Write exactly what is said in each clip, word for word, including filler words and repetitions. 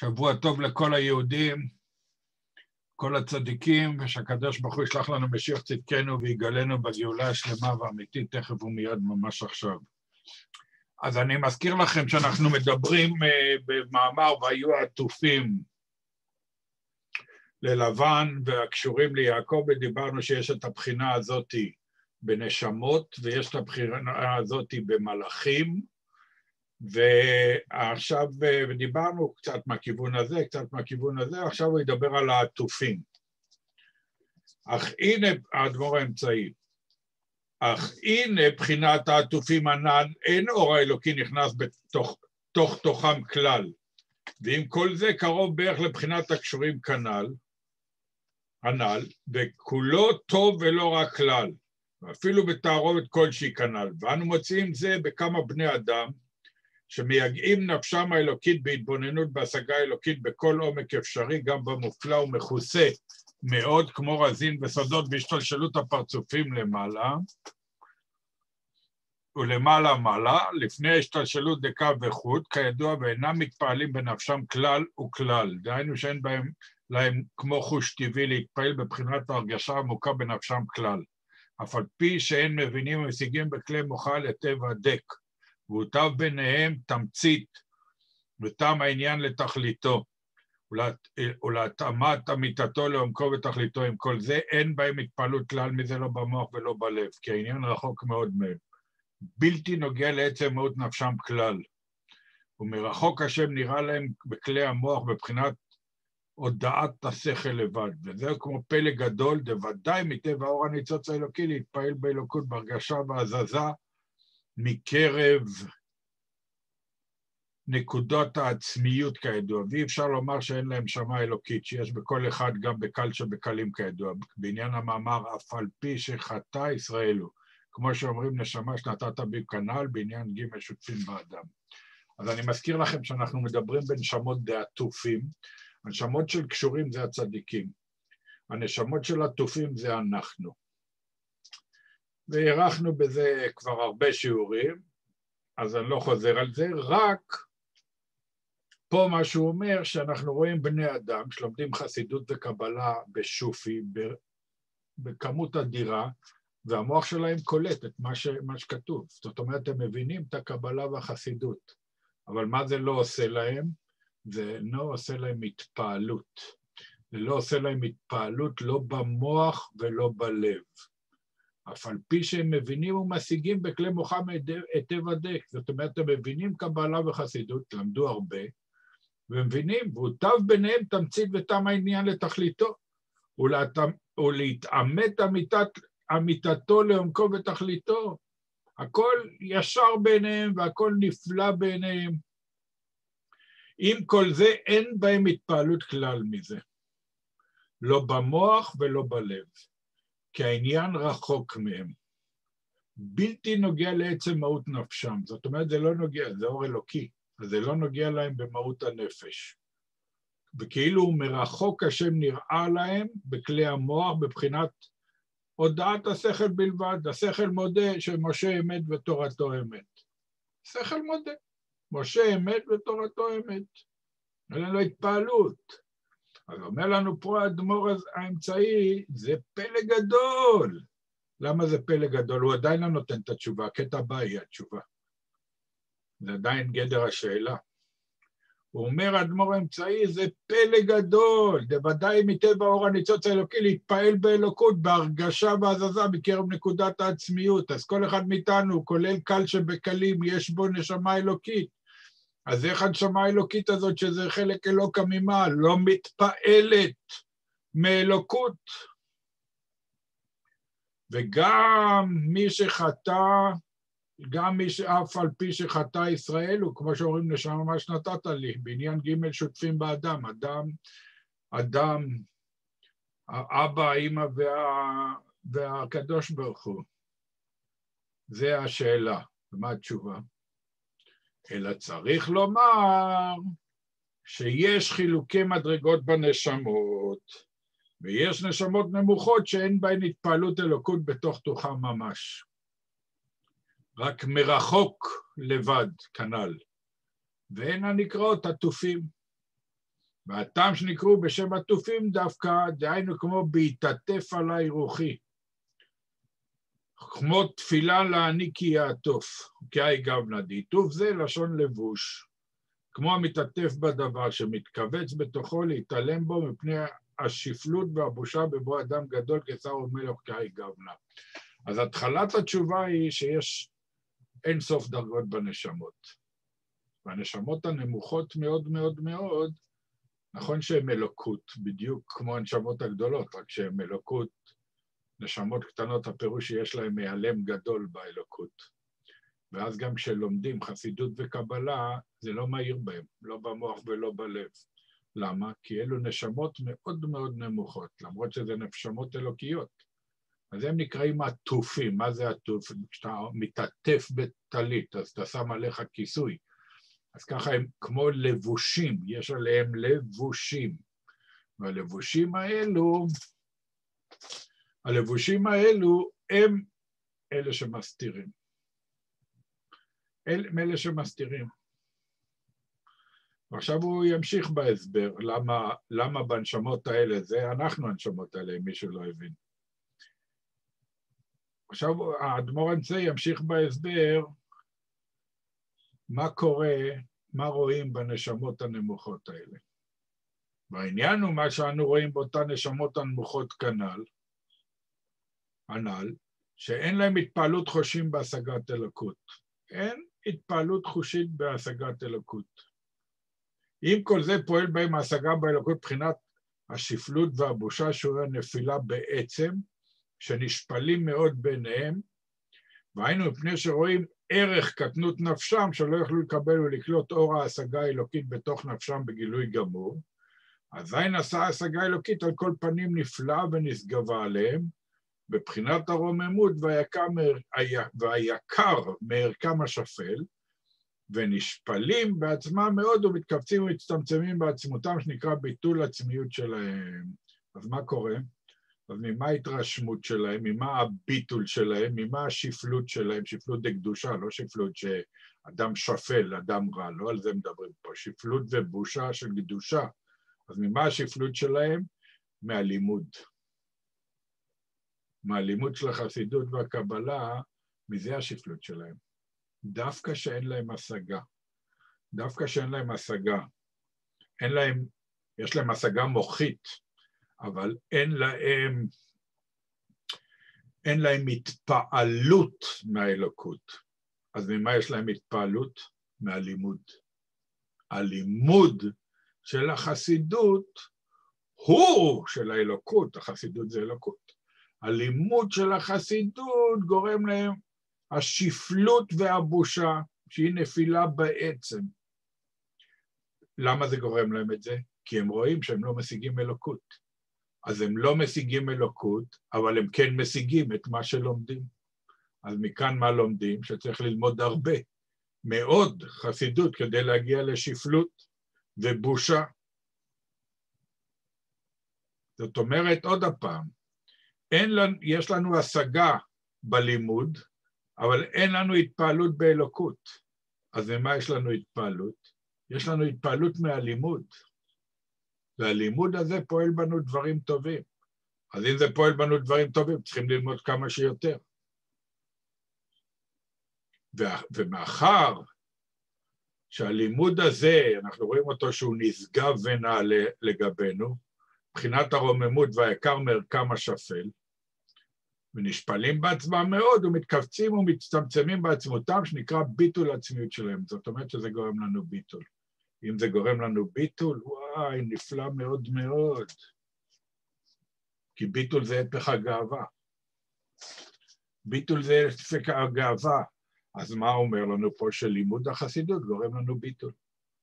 שבוע טוב לכל היהודים, כל הצדיקים, ושהקדוש ברוך הוא ישלח לנו משיח צדקנו ויגלנו בגאולה השלמה והאמיתית תכף ומיד ממש עכשיו. אז אני מזכיר לכם שאנחנו מדברים uh, במאמר והיו העטופים ללבן והקשורים ליעקב, ודיברנו שיש את הבחינה הזאת בנשמות ויש את הבחינה הזאת במלאכים, ועכשיו דיברנו קצת מהכיוון הזה, קצת מהכיוון הזה, עכשיו הוא ידבר על העטופים. אך הנה האדמו"ר האמצעי, אך הנה בחינת העטופים הנ"ל, אין אור האלוקי נכנס בתוך תוך תוכם כלל, ועם כל זה קרוב בערך לבחינת הקשורים כנ"ל, הנ"ל, וכולו טוב ולא רק כלל, ואפילו בתערובת כלשהי כנ"ל, ואנו מוצאים זה בכמה בני אדם, שמייגעים נפשם האלוקית בהתבוננות בהשגה האלוקית בכל עומק אפשרי, גם במופלא ומכוסה מאוד, כמו רזין וסודות בהשתלשלות הפרצופים למעלה, ולמעלה מעלה, לפני השתלשלות דקה וחוט, כידוע, ואינם מתפעלים בנפשם כלל וכלל, דהיינו שאין בהם להם כמו חוש טבעי להתפעל בבחינת ההרגשה עמוקה בנפשם כלל, אף על פי שאין מבינים ומשיגים בכלי מוחה לטבע דק, והוטב ביניהם תמצית, ותם העניין לתכליתו, ולהתאמת אמיתתו לעומקו ותכליתו. עם כל זה אין בהם התפעלות כלל מזה, לא במוח ולא בלב, כי העניין רחוק מאוד מהם. בלתי נוגע לעצם מהות נפשם כלל, ומרחוק השם נראה להם בכלי המוח בבחינת הודעת השכל לבד, וזהו כמו פלא גדול, דוודאי מטבע האור הניצוץ האלוקי להתפעל באלוקות בהרגשה והזזה, מקרב נקודות העצמיות כידוע, ואי אפשר לומר שאין להם שמה אלוקית, שיש בכל אחד גם בקל שבקלים כידוע, בעניין המאמר אף על פי שחטא ישראלו, כמו שאומרים נשמה שנתת בי כנ"ל, בעניין ג' שותפים באדם. אז אני מזכיר לכם שאנחנו מדברים בנשמות דעטופים, הנשמות של קשורים זה הצדיקים, הנשמות של עטופים זה אנחנו. והערכנו בזה כבר הרבה שיעורים, אז אני לא חוזר על זה, רק פה מה שהוא אומר, שאנחנו רואים בני אדם שלומדים חסידות וקבלה בשופי, בכמות אדירה, והמוח שלהם קולט את מה, ש, מה שכתוב. זאת אומרת, הם מבינים את הקבלה והחסידות, אבל מה זה לא עושה להם? זה לא עושה להם התפעלות. זה לא עושה להם התפעלות לא במוח ולא בלב. אף על פי שהם מבינים ומשיגים בכלי מוחם היטב הדק, זאת אומרת, הם מבינים קבלה וחסידות, למדו הרבה, ומבינים, והוטב ביניהם תמצית ותם העניין לתכליתו, ולהתאמת אמיתת, אמיתתו לעומקו ותכליתו. הכל ישר ביניהם והכל נפלא ביניהם. עם כל זה אין בהם התפעלות כלל מזה, לא במוח ולא בלב. כי העניין רחוק מהם, בלתי נוגע לעצם מהות נפשם, זאת אומרת זה לא נוגע, זה אור אלוקי, אז זה לא נוגע להם במהות הנפש, וכאילו מרחוק השם נראה להם בכלי המוח בבחינת הודעת השכל בלבד, השכל מודה שמשה אמת ותורתו אמת, השכל מודה, משה אמת ותורתו אמת, אין לו התפעלות. אז אומר לנו פה האדמו"ר האמצעי, זה פלא גדול. למה זה פלא גדול? הוא עדיין לא נותן את התשובה, הקטע הבא היא התשובה. זה עדיין גדר השאלה. הוא אומר, האדמו"ר האמצעי, זה פלא גדול, בוודאי מטבע האור הניצוץ האלוקי להתפעל באלוקות, בהרגשה והזזה בקרב נקודת העצמיות. אז כל אחד מאיתנו, כולל קל שבקלים, יש בו נשמה אלוקית. אז איך הנשמה האלוקית הזאת, שזה חלק אלוקא ממעל, לא מתפעלת מאלוקות. וגם מי שחטא, גם מי שאף על פי שחטא ישראל, הוא כמו שאומרים נשמה מה שנתת לי, בעניין ג' שותפים באדם, אדם, אדם, האבא, האמא וה, והקדוש ברוך הוא. זה השאלה, ומה התשובה? אלא צריך לומר שיש חילוקי מדרגות בנשמות, ויש נשמות נמוכות שאין בהן התפעלות אלוקות בתוך תוכם ממש. רק מרחוק לבד, כנ"ל. והן הנקראות עטופים. והטעם שנקראו בשם עטופים דווקא, דהיינו כמו בהתעטף עליי רוחי. כמו תפילה לעני כי יעטוף, כי היגבנה דעיטוף זה לשון לבוש. כמו המתעטף בדבר שמתכווץ בתוכו להתעלם בו מפני השפלות והבושה בבוא אדם גדול כשר ומלך כי היגבנה. אז התחלת התשובה היא שיש אין סוף דרגות בנשמות. והנשמות הנמוכות מאוד מאוד מאוד, נכון שהן אלוקות, בדיוק כמו הנשמות הגדולות, רק שהן אלוקות, נשמות קטנות, הפירוש שיש להן מהלם גדול באלוקות. ואז גם כשלומדים חסידות וקבלה, זה לא מהיר בהם, לא במוח ולא בלב. למה? כי אלו נשמות מאוד מאוד נמוכות, למרות שזה נשמות אלוקיות. אז הם נקראים עטופים. מה זה עטוף? כשאתה מתעטף בטלית, אז אתה שם עליך כיסוי. אז ככה הם כמו לבושים, יש עליהם לבושים. והלבושים האלו, הלבושים האלו הם אלה שמסתירים. הם אלה שמסתירים. ועכשיו הוא ימשיך בהסבר, למה, למה בנשמות האלה, זה אנחנו הנשמות האלה, אם מישהו לא הבין. עכשיו האדמו"ר האמצעי ימשיך בהסבר, מה קורה, מה רואים בנשמות הנמוכות האלה. והעניין הוא מה שאנו רואים באותן נשמות הנמוכות כנ"ל, הנ"ל, שאין להם התפעלות חושים בהשגת אלוקות. אין התפעלות חושית בהשגת אלוקות. אם כל זה פועל בהם ההשגה באלוקות מבחינת השפלות והבושה שהוא הנפילה בעצם, שנשפלים מאוד ביניהם, והיינו מפני שרואים ערך קטנות נפשם, שלא יכלו לקבל ולקלוט אור ההשגה האלוקית בתוך נפשם בגילוי גמור, אזי נשא ההשגה האלוקית על כל פנים נפלאה ונשגבה עליהם, בבחינת הרוממות והיקר, והיקר מערכם השפל, ונשפלים בעצמם מאוד ומתכווצים ומצטמצמים בעצמותם, שנקרא ביטול עצמיות שלהם. אז מה קורה? אז ממה ההתרשמות שלהם, ממה הביטול שלהם, ממה השפלות שלהם, שפלות דקדושה, לא שפלות שאדם שפל, אדם רע, לא על זה מדברים פה, שפלות ובושה של קדושה. אז ממה השפלות שלהם? מהלימוד. מהלימוד של החסידות והקבלה, מזה השפלות שלהם. דווקא שאין להם השגה. דווקא שאין להם השגה. אין להם, יש להם השגה מוחית, אבל אין להם, אין להם התפעלות מהאלוקות. אז ממה יש להם התפעלות? מהלימוד. הלימוד של החסידות הוא של האלוקות, החסידות זה אלוקות. הלימוד של החסידות גורם להם השפלות והבושה, שהיא נפילה בעצם. למה זה גורם להם את זה? כי הם רואים שהם לא משיגים אלוקות. אז הם לא משיגים אלוקות, אבל הם כן משיגים את מה שלומדים. אז מכאן מה לומדים? שצריך ללמוד הרבה, מאוד חסידות, כדי להגיע לשפלות ובושה. זאת אומרת, עוד הפעם, אין לנו, יש לנו השגה בלימוד, אבל אין לנו התפעלות באלוקות. אז ממה יש לנו התפעלות? יש לנו התפעלות מהלימוד. והלימוד הזה פועל בנו דברים טובים. אז אם זה פועל בנו דברים טובים, צריכים ללמוד כמה שיותר. ומאחר שהלימוד הזה, אנחנו רואים אותו שהוא נשגב ונעלה לגבינו, מבחינת הרוממות והיקר מערכם השפל, ונשפלים בעצמם מאוד ומתכווצים ומצטמצמים בעצמותם, שנקרא ביטול עצמיות שלהם. זאת אומרת שזה גורם לנו ביטול. אם זה גורם לנו ביטול, וואי, נפלא מאוד מאוד. כי ביטול זה הפך הגאווה. ביטול זה הפך הגאווה. אז מה אומר לנו פה שלימוד החסידות גורם לנו ביטול?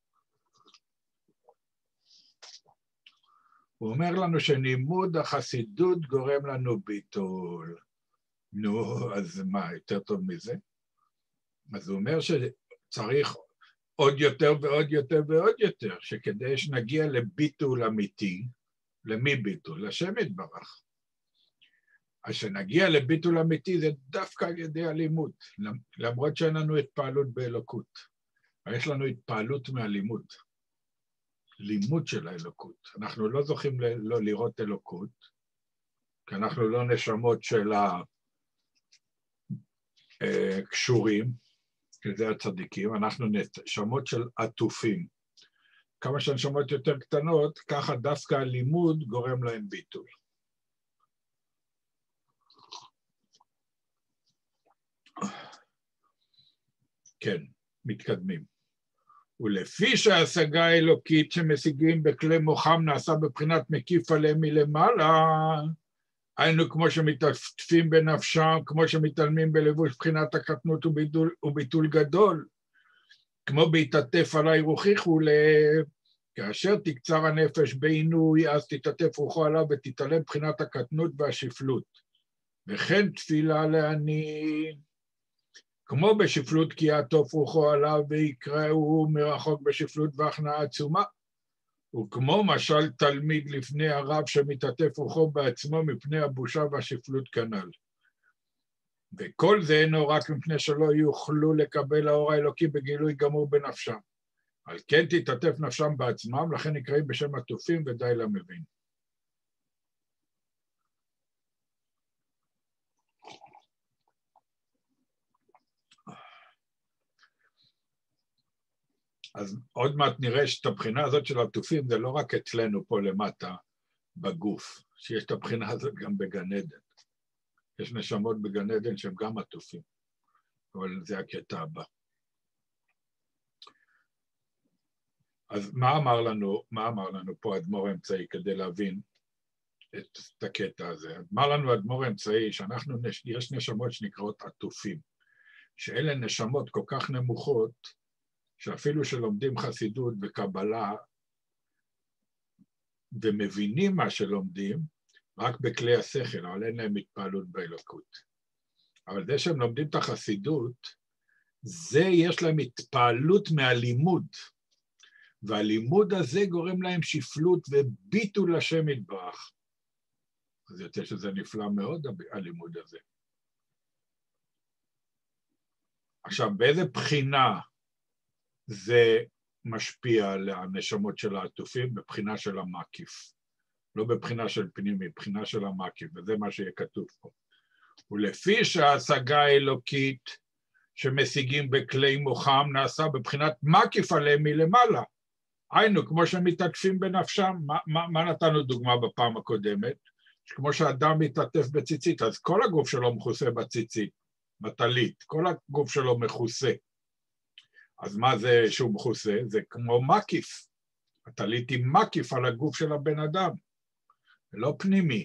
הוא אומר לנו שלימוד החסידות גורם לנו ביטול. נו, אז מה, יותר טוב מזה? אז הוא אומר שצריך עוד יותר ועוד יותר ועוד יותר, שכדי שנגיע לביטול אמיתי, למי ביטול? לשם יתברך. אז שנגיע לביטול אמיתי זה דווקא על ידי הלימוד, למרות שאין לנו התפעלות באלוקות. יש לנו התפעלות מהלימוד. לימוד של האלוקות. אנחנו לא זוכים ל- לא לראות אלוקות, כי אנחנו לא נשמות של הקשורים, שזה הצדיקים, אנחנו נשמות של עטופים. כמה שהנשמות יותר קטנות, ככה דווקא הלימוד גורם להם ביטול. כן, מתקדמים. ולפי שההשגה האלוקית שמשיגים בכלי מוחם נעשה בבחינת מקיף עליהם מלמעלה, היינו כמו שמתעטפים בנפשם, כמו שמתעלמים בלבוש בחינת הקטנות וביטול, וביטול גדול, כמו בהתעטף עלי רוחי וכולי, כאשר תקצר הנפש בעינוי, אז תתעטף רוחו עליו ותתעלם בחינת הקטנות והשפלות. וכן תפילה לעני, כמו בשפלות כי יעטוף רוחו עליו ויקראו מרחוק בשפלות והכנעה עצומה, וכמו משל תלמיד לפני הרב שמתעטף רוחו בעצמו מפני הבושה והשפלות כנ"ל. וכל זה אינו רק מפני שלא יוכלו לקבל האור האלוקי בגילוי גמור בנפשם. על כן תתעטף נפשם בעצמם, לכן נקראים בשם עטופים ודי למבין. אז עוד מעט נראה שאת הבחינה הזאת של עטופים זה לא רק אצלנו פה למטה בגוף, שיש את הבחינה הזאת גם בגן עדן. יש נשמות בגן עדן שהם גם עטופים, אבל זה הקטע הבא. אז מה אמר לנו, מה אמר לנו פה אדמו"ר האמצעי כדי להבין את, את הקטע הזה? אמר לנו אדמו"ר האמצעי שאנחנו, יש נשמות שנקראות עטופים, שאלה נשמות כל כך נמוכות, שאפילו שלומדים חסידות וקבלה ומבינים מה שלומדים, רק בכלי השכל, אבל אין להם התפעלות באלוקות. אבל זה שהם לומדים את החסידות, זה יש להם התפעלות מהלימוד, והלימוד הזה גורם להם שפלות וביטול לשם יתברך. אז יוצא שזה נפלא מאוד, הלימוד הזה. עכשיו, באיזה בחינה זה משפיע על הנשמות של העטופים? בבחינה של המקיף. לא בבחינה של פנימי, בבחינה של המקיף, וזה מה שיהיה כתוב פה. ולפי שההשגה האלוקית שמשיגים בכלי מוחם נעשה בבחינת מקיף עליהם מלמעלה. היינו, כמו שמתעטפים בנפשם, מה, מה, מה נתנו דוגמה בפעם הקודמת? שכמו שאדם מתעטף בציצית, אז כל הגוף שלו מכוסה בציצית, בטלית, כל הגוף שלו מכוסה. אז מה זה שהוא מכוסה? זה כמו מקיף. הטלית היא מקיף על הגוף של הבן אדם, לא פנימי.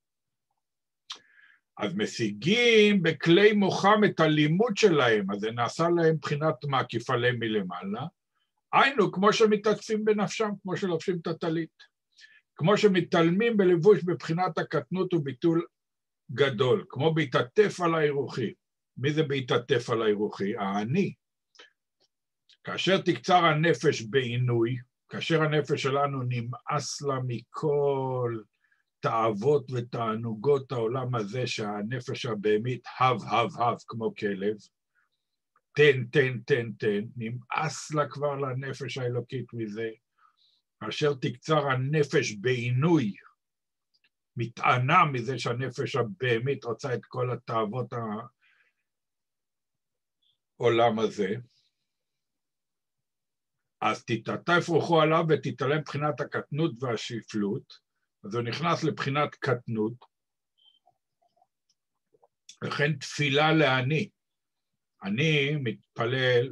אז משיגים בכלי מוחם את הלימוד שלהם, אז זה נעשה להם בחינת מקיף עליהם מלמעלה, היינו כמו שמתעטפים בנפשם, כמו שלובשים את הטלית, כמו שמתעלמים בלבוש בבחינת הקטנות וביטול גדול, כמו בהתעטף על רוחי. מי זה בהתעטף על רוחי? האני. כאשר תקצר הנפש בעינוי, כאשר הנפש שלנו נמאס לה מכל תאוות ותענוגות העולם הזה, שהנפש הבהמית הב הב הב כמו כלב, תן תן תן תן, נמאס לה כבר לנפש האלוקית מזה, כאשר תקצר הנפש בעינוי, מתענה מזה שהנפש הבהמית רוצה את כל התאוות העולם הזה, אז תתעטף רוחו עליו ותתעלם בחינת הקטנות והשפלות, אז הוא נכנס לבחינת קטנות, לכן תפילה לעני. אני מתפלל,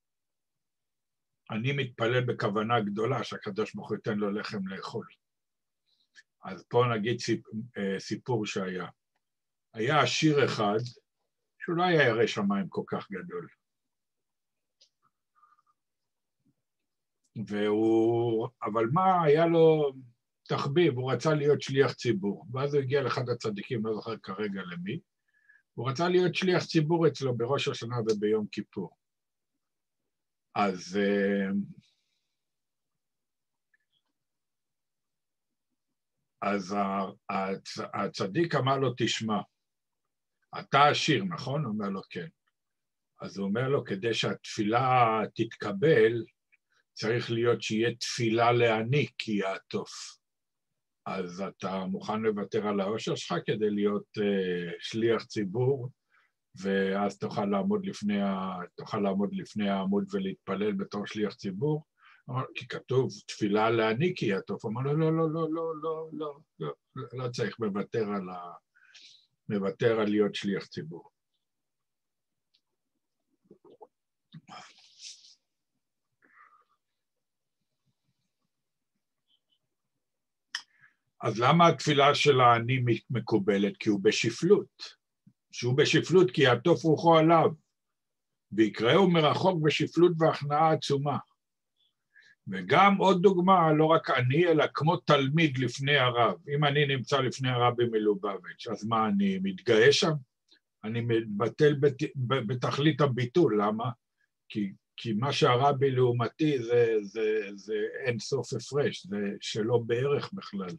אני מתפלל בכוונה גדולה שהקדוש ברוך הוא ייתן לו לחם לאכול. אז פה נגיד סיפור שהיה. היה עשיר אחד, שהוא לא היה ירא שמיים כל כך גדול. והוא, אבל מה, היה לו תחביב, הוא רצה להיות שליח ציבור. ואז הוא הגיע לאחד הצדיקים, לא זוכר כרגע למי, הוא רצה להיות שליח ציבור אצלו בראש השנה וביום כיפור. אז אז הצדיק אמר לו, תשמע, אתה עשיר, נכון? הוא אומר לו, כן. אז הוא אומר לו, כדי שהתפילה תתקבל, צריך להיות שיהיה תפילה לעני כי יעטוף. אז אתה מוכן לוותר על העושר שלך כדי להיות uh, שליח ציבור, ואז תוכל לעמוד לפני, ה... תוכל לעמוד לפני העמוד ולהתפלל בתור שליח ציבור? כי כתוב תפילה לעני כי יעטוף. אמר לו, לא, לא, לא, לא, לא, לא, לא, לא צריך, מוותר על, ה... מוותר על להיות שליח ציבור. אז למה התפילה של העני מקובלת? כי הוא בשפלות. שהוא בשפלות כי יעטוף רוחו עליו, ויקראו מרחוק בשפלות והכנעה עצומה. וגם עוד דוגמה, לא רק אני, אלא כמו תלמיד לפני הרב. אם אני נמצא לפני הרב במלובביץ', אז מה, אני מתגאה שם? אני מתבטל בת, בתכלית הביטול, למה? כי, כי מה שהרבי לעומתי זה, זה, זה אין סוף הפרש, זה שלא בערך בכלל.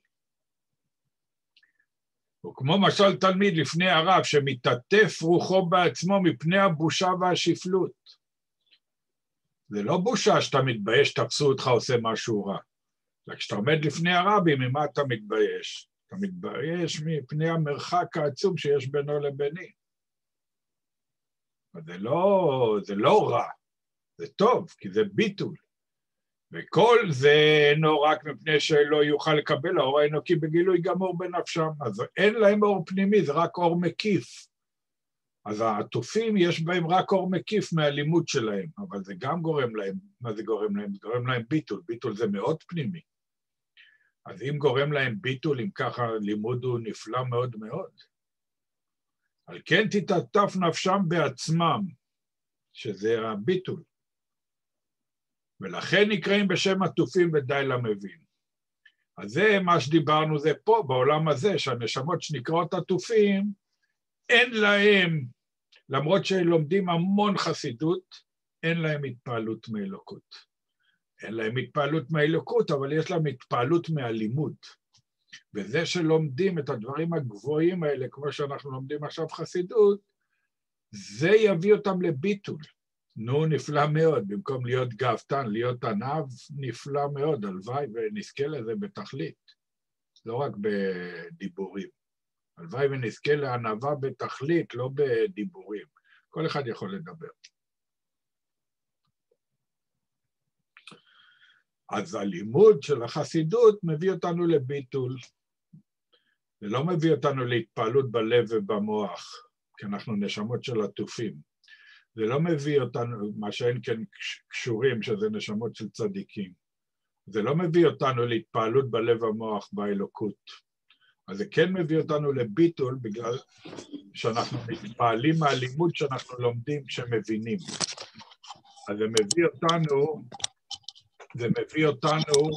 וכמו משל תלמיד לפני הרב שמתעטף רוחו בעצמו מפני הבושה והשפלות. זה לא בושה שאתה מתבייש, תפסו אותך עושה משהו רע. כשאתה עומד לפני הרבי, ממה אתה מתבייש? אתה מתבייש מפני המרחק העצום שיש בינו לביני. זה לא, זה לא רע, זה טוב, כי זה ביטול. וכל זה אינו רק מפני שלא יוכל לקבל האור האלוקי בגילוי גמור בנפשם. אז אין להם אור פנימי, זה רק אור מקיף. אז העטופים יש בהם רק אור מקיף מהלימוד שלהם, אבל זה גם גורם להם, מה זה גורם להם? זה גורם להם ביטול, ביטול זה מאוד פנימי. אז אם גורם להם ביטול, אם ככה לימוד הוא נפלא מאוד מאוד. על כן תתעטף נפשם בעצמם, שזה הביטול. ולכן נקראים בשם עטופים ודי למבין. אז זה מה שדיברנו, זה פה, בעולם הזה, שהנשמות שנקראות עטופים, אין להם, למרות שלומדים המון חסידות, אין להם התפעלות מאלוקות. אין להם התפעלות מאלוקות, אבל יש להם התפעלות מהלימוד. וזה שלומדים את הדברים הגבוהים האלה, כמו שאנחנו לומדים עכשיו חסידות, זה יביא אותם לביטול. נו, נפלא מאוד, במקום להיות גאוותן, להיות ענב, נפלא מאוד, הלוואי ונזכה לזה בתכלית, לא רק בדיבורים. הלוואי ונזכה לענבה בתכלית, לא בדיבורים. כל אחד יכול לדבר. אז הלימוד של החסידות מביא אותנו לביטול. זה לא מביא אותנו להתפעלות בלב ובמוח, כי אנחנו נשמות של עטופים. זה לא מביא אותנו, מה שאין כן קשורים, שזה נשמות של צדיקים. זה לא מביא אותנו להתפעלות בלב המוח באלוקות. אז זה כן מביא אותנו לביטול, בגלל שאנחנו מתפעלים מהלימוד שאנחנו לומדים כשמבינים. אז זה מביא אותנו, זה מביא אותנו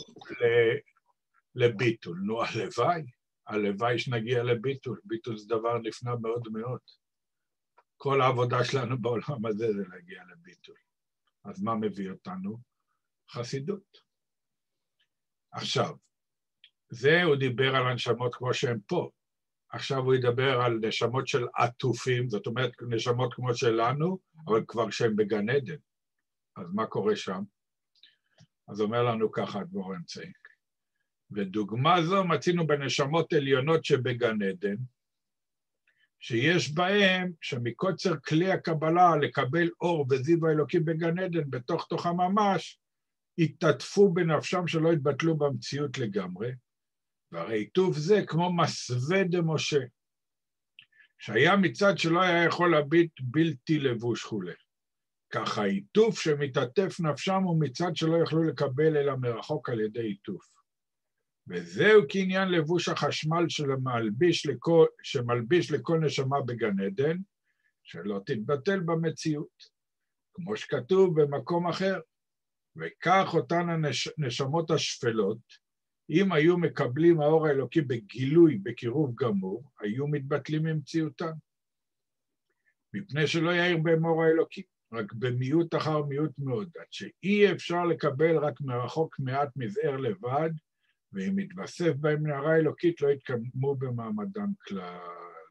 לביטול. נו, הלוואי, הלוואי שנגיע לביטול. ביטול זה דבר נפלא מאוד מאוד. כל העבודה שלנו בעולם הזה זה להגיע לביטול. אז מה מביא אותנו? חסידות. עכשיו, זה הוא דיבר על הנשמות כמו שהן פה. עכשיו הוא ידבר על נשמות של עטופים, זאת אומרת נשמות כמו שלנו, אבל כבר שהן בגן עדן. אז מה קורה שם? אז אומר לנו ככה הדבור האמצעי. ודוגמה זו מצינו בנשמות עליונות שבגן עדן, שיש בהם, שמקוצר כלי הקבלה לקבל אור וזיו האלוקי בגן עדן, בתוך תוכם ממש, התעטפו בנפשם שלא התבטלו במציאות לגמרי, והרי עיטוף זה כמו מסווה דמשה, שהיה מצד שלא היה יכול להביט בלתי לבוש חולה. ככה עיטוף שמתעטף נפשם הוא מצד שלא יכלו לקבל אלא מרחוק על ידי עיטוף. וזהו כעניין לבוש החשמל שמלביש לכל, שמלביש לכל נשמה בגן עדן, שלא תתבטל במציאות, כמו שכתוב במקום אחר. וכך אותן הנשמות השפלות, אם היו מקבלים האור האלוקי בגילוי, בקירוב גמור, היו מתבטלים ממציאותן. מפני שלא יאיר בהם אור האלוקי, רק במיעוט אחר מיעוט מאוד, עד שאי אפשר לקבל רק מרחוק מעט מזער לבד, ואם מתווסף בהם נערה אלוקית לא יתקדמו במעמדם כלל.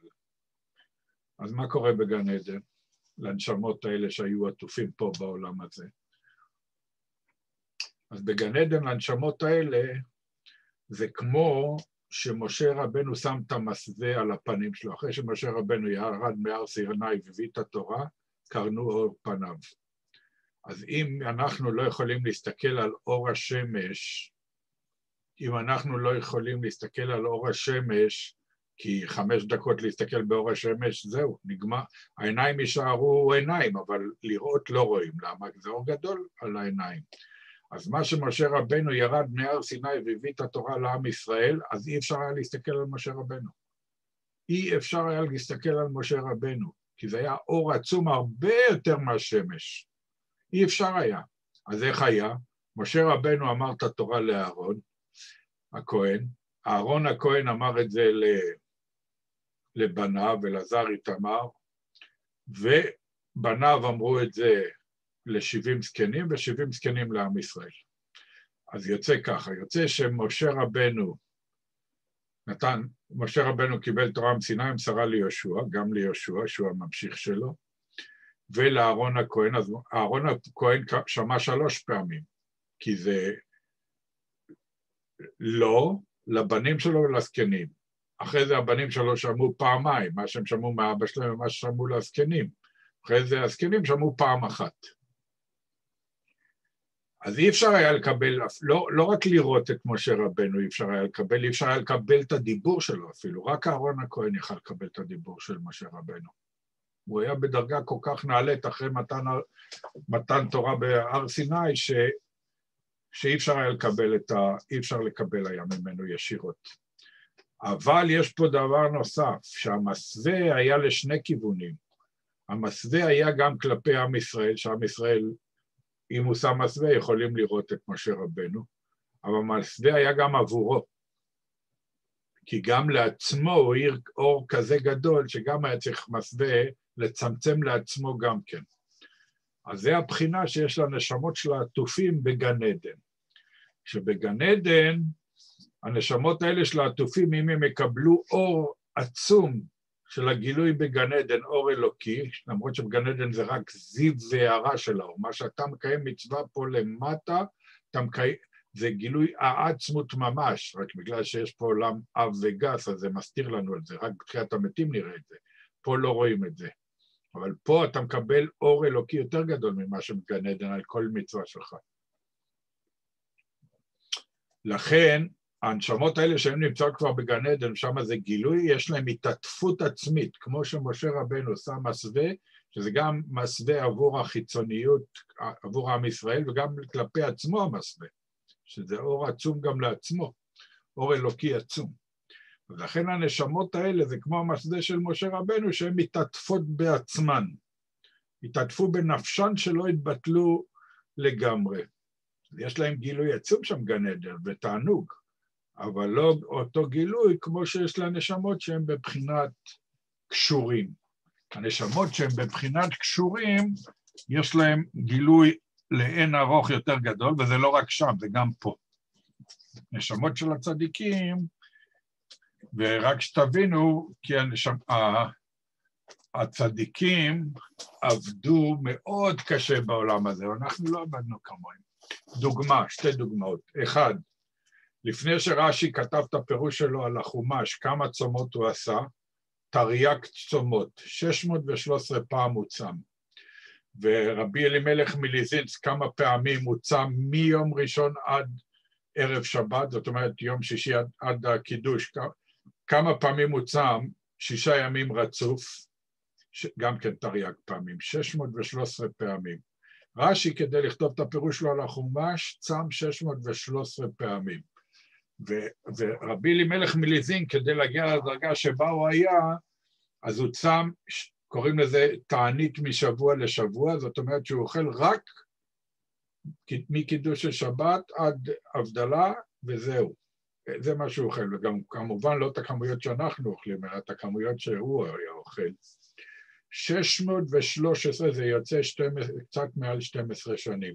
אז מה קורה בגן עדן? לנשמות האלה שהיו עטופים פה בעולם הזה. אז בגן עדן הנשמות האלה, זה כמו שמשה רבנו שם את המסווה על הפנים שלו, אחרי שמשה רבנו ירד מהר סיני והביא את התורה, קרנו אור פניו. אז אם אנחנו לא יכולים להסתכל על אור השמש, אם אנחנו לא יכולים להסתכל על אור השמש, כי חמש דקות להסתכל באור השמש, זהו, נגמר. העיניים יישארו עיניים, אבל לראות לא רואים. למה? זה אור גדול על העיניים. אז מה שמשה רבנו ירד מהר סיני והביא את התורה לעם ישראל, אז אי אפשר היה להסתכל על משה רבנו. אי אפשר היה להסתכל על משה רבנו, כי זה היה אור עצום הרבה יותר מהשמש. אי אפשר היה. אז איך היה? משה רבנו אמר את התורה לאהרון, הכהן, אהרון הכהן אמר את זה לבניו, אלעזר איתמר, ובניו אמרו את זה לשבעים זקנים, ושבעים זקנים לעם ישראל. אז יוצא ככה, יוצא שמשה רבנו נתן, משה רבנו קיבל תורה מסיני, מסרה ליהושע, גם ליהושע, שהוא הממשיך שלו, ולאהרון הכהן, אז אהרון הכהן שמע שלוש פעמים, כי זה לא לבנים שלו ולזקנים. אחרי זה הבנים שלו שמעו פעמיים, מה שהם שמעו מאבא שלהם ומה ששמעו לזקנים. אחרי זה הזקנים שמעו פעם אחת. אז אי אפשר היה לקבל, לא, לא רק לראות את משה רבנו אי אפשר היה לקבל, אי אפשר היה לקבל את הדיבור שלו אפילו, רק אהרון הכהן יכל לקבל את הדיבור של משה רבנו. הוא היה בדרגה כל כך נעלית אחרי מתן, מתן תורה בהר סיני, ש, שאי אפשר היה לקבל את ה... אי אפשר לקבל היה ממנו ישירות. אבל יש פה דבר נוסף, שהמסווה היה לשני כיוונים. המסווה היה גם כלפי עם ישראל, שעם ישראל, אם הוא שם מסווה, יכולים לראות את משה רבנו, אבל המסווה היה גם עבורו. כי גם לעצמו הוא העיר אור כזה גדול, שגם היה צריך מסווה לצמצם לעצמו גם כן. אז זה הבחינה שיש לנשמות של העטופים בגן עדן. שבגן עדן, הנשמות האלה של העטופים, אם הם יקבלו אור עצום של הגילוי בגן עדן, אור אלוקי, למרות שבגן עדן זה רק זיו והערה של האור, מה שאתה מקיים מצווה פה למטה, אתה מקיים, זה גילוי העצמות ממש, רק בגלל שיש פה עולם אב וגס, אז זה מסתיר לנו את זה, רק בתחיית המתים נראה את זה, פה לא רואים את זה. אבל פה אתה מקבל אור אלוקי יותר גדול ממה שבגן עדן על כל מצווה שלך. לכן, הנשמות האלה שהן נמצאות כבר בגן עדן, שם זה גילוי, יש להם התעטפות עצמית, כמו שמשה רבנו שם מסווה, שזה גם מסווה עבור החיצוניות, עבור עם ישראל, וגם כלפי עצמו המסווה, שזה אור עצום גם לעצמו, אור אלוקי עצום. ולכן הנשמות האלה זה כמו המסווה של משה רבנו, שהן מתעטפות בעצמן, התעטפו בנפשן שלא התבטלו לגמרי. יש להם גילוי עצום שם גן עדן ותענוג, אבל לא אותו גילוי כמו שיש לנשמות שהן בבחינת קשורים. הנשמות שהן בבחינת קשורים, יש להם גילוי לאין ארוך יותר גדול, וזה לא רק שם, זה גם פה. נשמות של הצדיקים, ורק שתבינו, כי הנשמ... הצדיקים עבדו מאוד קשה בעולם הזה, אנחנו לא עבדנו כמוהם. דוגמה, שתי דוגמאות. אחד, לפני שרש"י כתב את הפירוש שלו על החומש, כמה צומות הוא עשה? תרי"ג צומות, שש מאות ושלוש עשרה פעם הוא צם. ורבי אלימלך מליזינץ כמה פעמים הוא צם מיום ראשון עד ערב שבת, זאת אומרת יום שישי עד, עד הקידוש, כמה פעמים הוא צם, שישה ימים רצוף, גם כן תרי"ג פעמים, שש מאות ושלוש עשרה פעמים. רש"י כדי לכתוב את הפירוש שלו על החומש, צם שש מאות ושלוש עשרה פעמים. ו- ורבי אלימלך מליזין, כדי להגיע לדרגה שבה הוא היה, אז הוא צם, קוראים לזה תענית משבוע לשבוע, זאת אומרת שהוא אוכל רק מקידוש השבת עד הבדלה, וזהו. זה מה שהוא אוכל, וגם כמובן לא את הכמויות שאנחנו אוכלים, אלא את הכמויות שהוא היה אוכל. שש מאות ושלוש עשרה זה יוצא קצת מעל שתים עשרה שנים.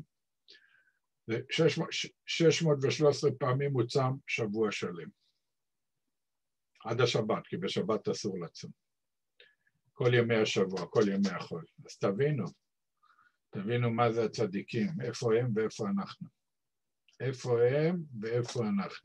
שש מאות ושלוש עשרה פעמים הוא צם שבוע שלם. עד השבת, כי בשבת אסור לצום. כל ימי השבוע, כל ימי החול. אז תבינו, תבינו מה זה הצדיקים, איפה הם ואיפה אנחנו. איפה הם ואיפה אנחנו.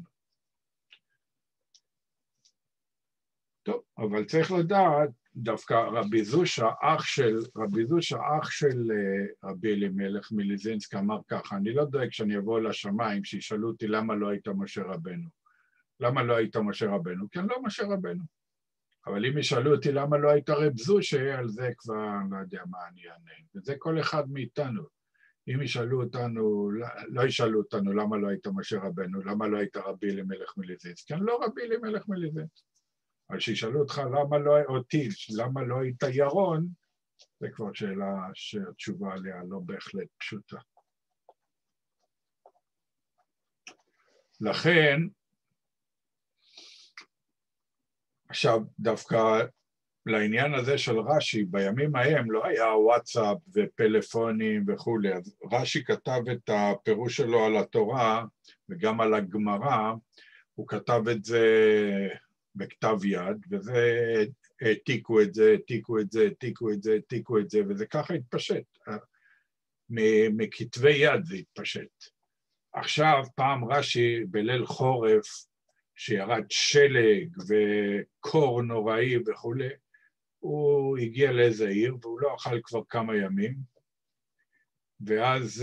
טוב, אבל צריך לדעת, דווקא רבי זושה, אח של, רבי זושה, אח של רבי אלימלך מליזינסק אמר ככה, אני לא דואג שאני אבוא לשמיים, שישאלו אותי למה לא היית משה רבנו. למה לא היית משה רבנו? כי אני לא משה רבנו. אבל אם ישאלו אותי למה לא היית רב זושה, על זה כבר לא יודע מה אני אענה. וזה כל אחד מאיתנו. אם ישאלו אותנו, לא ישאלו אותנו למה לא היית משה רבנו, למה לא היית רבי אלימלך מליזינסק, כי אני לא רבי אלימלך מליזינסק. אבל שישאלו אותך למה לא אותי, למה לא היית ירון, זה כבר שאלה שהתשובה עליה לא בהחלט פשוטה. לכן, עכשיו דווקא לעניין הזה של רש"י, בימים ההם לא היה וואטסאפ ופלאפונים וכולי, אז רש"י כתב את הפירוש שלו על התורה וגם על הגמרא, הוא כתב את זה בכתב יד, וזה, העתיקו את זה, העתיקו את זה, העתיקו את זה, העתיקו את זה, וזה ככה התפשט. מכתבי יד זה התפשט. עכשיו, פעם רש"י בליל חורף, שירד שלג וקור נוראי וכולי, הוא הגיע לאיזה עיר, והוא לא אכל כבר כמה ימים, ואז,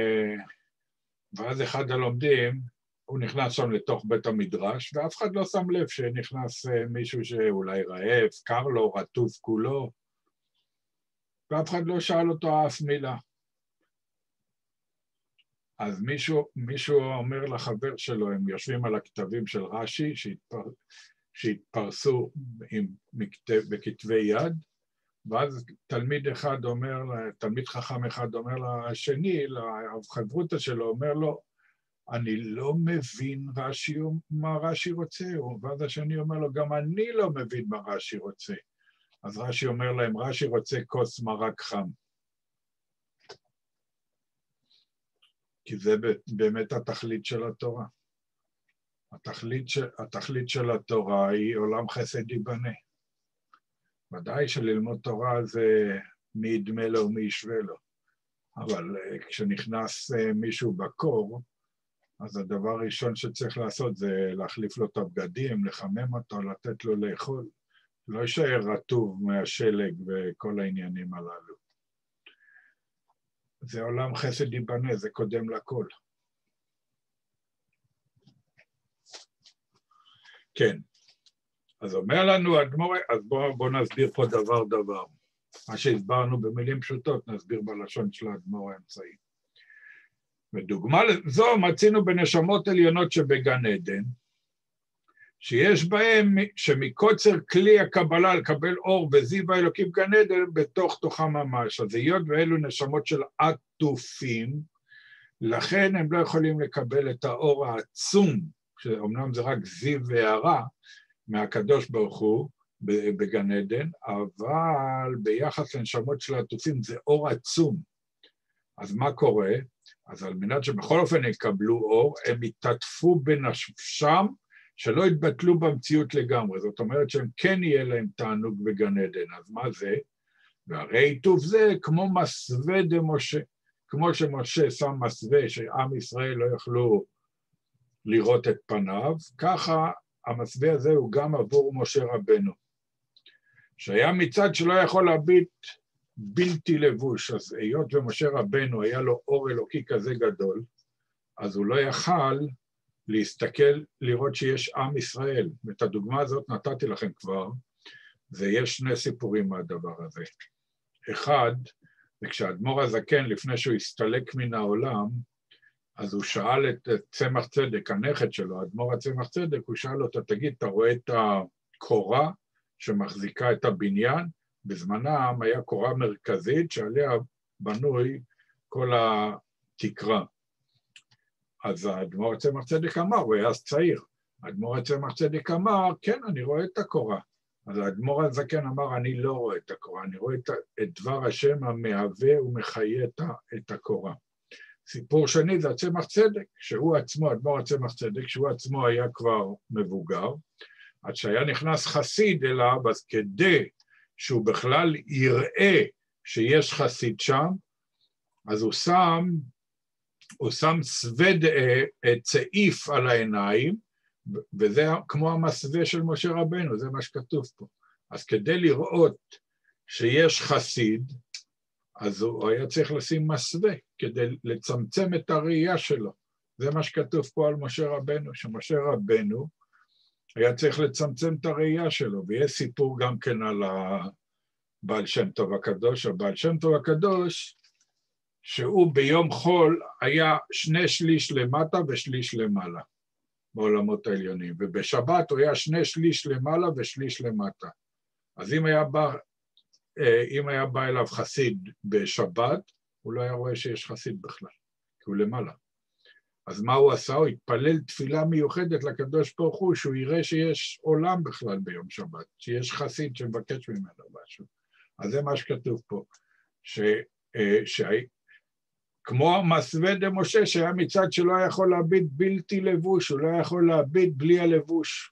ואז אחד הלומדים, הוא נכנס שם לתוך בית המדרש, ואף אחד לא שם לב שנכנס מישהו שאולי רעב, קר לו, רטוב כולו, ואף אחד לא שאל אותו אף מילה. אז מישהו, מישהו אומר לחבר שלו, הם יושבים על הכתבים של רש"י, שהתפר, שהתפרסו עם, מכתב, בכתבי יד, ואז תלמיד אחד אומר, תלמיד חכם אחד אומר לשני, לחברותא שלו, אומר לו, אני לא מבין רש"י, מה רש"י רוצה, ואז השני אומר לו, גם אני לא מבין מה רש"י רוצה. אז רש"י אומר להם, רש"י רוצה כוס מרק חם. כי זה באמת התכלית של התורה. התכלית של, התכלית של התורה היא עולם חסד ייבנה. ודאי שללמוד תורה זה מי ידמה לו ומי ישווה לו. אבל כשנכנס מישהו בקור, אז הדבר הראשון שצריך לעשות זה להחליף לו את הבגדים, לחמם אותו, לתת לו לאכול. לא יישאר רטוב מהשלג וכל העניינים הללו. זה עולם חסד ייבנה, זה קודם לכל. כן. אז אומר לנו אדמו"ר, אז בואו בוא נסביר פה דבר דבר. מה שהסברנו במילים פשוטות, נסביר בלשון של האדמו"ר האמצעי. ודוגמה זו מצינו בנשמות עליונות שבגן עדן, שיש בהם שמקוצר כלי הקבלה לקבל אור וזיו האלוקים גן עדן בתוך תוכם ממש. אז היות ואלו נשמות של עטופים, לכן הם לא יכולים לקבל את האור העצום, שאומנם זה רק זיו והערה מהקדוש ברוך הוא בגן עדן, אבל ביחס לנשמות של העטופים זה אור עצום. אז מה קורה? אז על מנת שבכל אופן יקבלו אור, הם יתעטפו בנפשם, שלא יתבטלו במציאות לגמרי. זאת אומרת שהם כן יהיה להם תענוג בגן עדן. אז מה זה? והרי עיטוף זה כמו מסווה דמשה. כמו שמשה שם מסווה שעם ישראל לא יוכלו לראות את פניו, ככה המסווה הזה הוא גם עבור משה רבנו. שהיה מצד שלא יכול להביט בלתי לבוש, אז היות ומשה רבנו היה לו אור אלוקי כזה גדול, אז הוא לא יכל להסתכל, לראות שיש עם ישראל. ואת הדוגמה הזאת נתתי לכם כבר, ויש שני סיפורים מהדבר הזה. אחד, וכשהאדמו"ר הזקן, לפני שהוא הסתלק מן העולם, אז הוא שאל את צמח צדק, הנכד שלו, האדמו"ר הצמח צדק, הוא שאל אותו, תגיד, אתה רואה את הקורה שמחזיקה את הבניין? בזמנם היה קורה מרכזית שעליה בנוי כל התקרה. אז האדמו"ר הצמח צדק אמר, הוא היה אז צעיר, האדמו"ר הצמח צדק אמר, כן, אני רואה את הקורה. אז האדמו"ר הזקן אמר, אני לא רואה את הקורה, אני רואה את, את דבר השם המהווה ומחיה את הקורה. סיפור שני זה הצמח צדק, שהוא עצמו, האדמו"ר הצמח צדק, שהוא עצמו היה כבר מבוגר, עד שהיה נכנס חסיד אליו, אז כדי שהוא בכלל יראה שיש חסיד שם, אז הוא שם הוא שם סווד צעיף על העיניים, וזה כמו המסווה של משה רבנו, זה מה שכתוב פה. אז כדי לראות שיש חסיד, אז הוא היה צריך לשים מסווה, כדי לצמצם את הראייה שלו. זה מה שכתוב פה על משה רבנו, שמשה רבנו היה צריך לצמצם את הראייה שלו, ויש סיפור גם כן על הבעל שם טוב הקדוש. הבעל שם טוב הקדוש, שהוא ביום חול היה שני שליש למטה ושליש למעלה, בעולמות העליונים, ובשבת הוא היה שני שליש למעלה ושליש למטה. אז אם היה בא, אם היה בא אליו חסיד בשבת, הוא לא היה רואה שיש חסיד בכלל, כי הוא למעלה. אז מה הוא עשה? הוא התפלל תפילה מיוחדת לקדוש ברוך הוא, שהוא יראה שיש עולם בכלל ביום שבת, שיש חסיד שמבקש ממנו משהו. אז זה מה שכתוב פה, ש, ש, כמו המסווה דמשה, שהיה מצד שלא יכול להביט בלתי לבוש, הוא לא יכול להביט בלי הלבוש.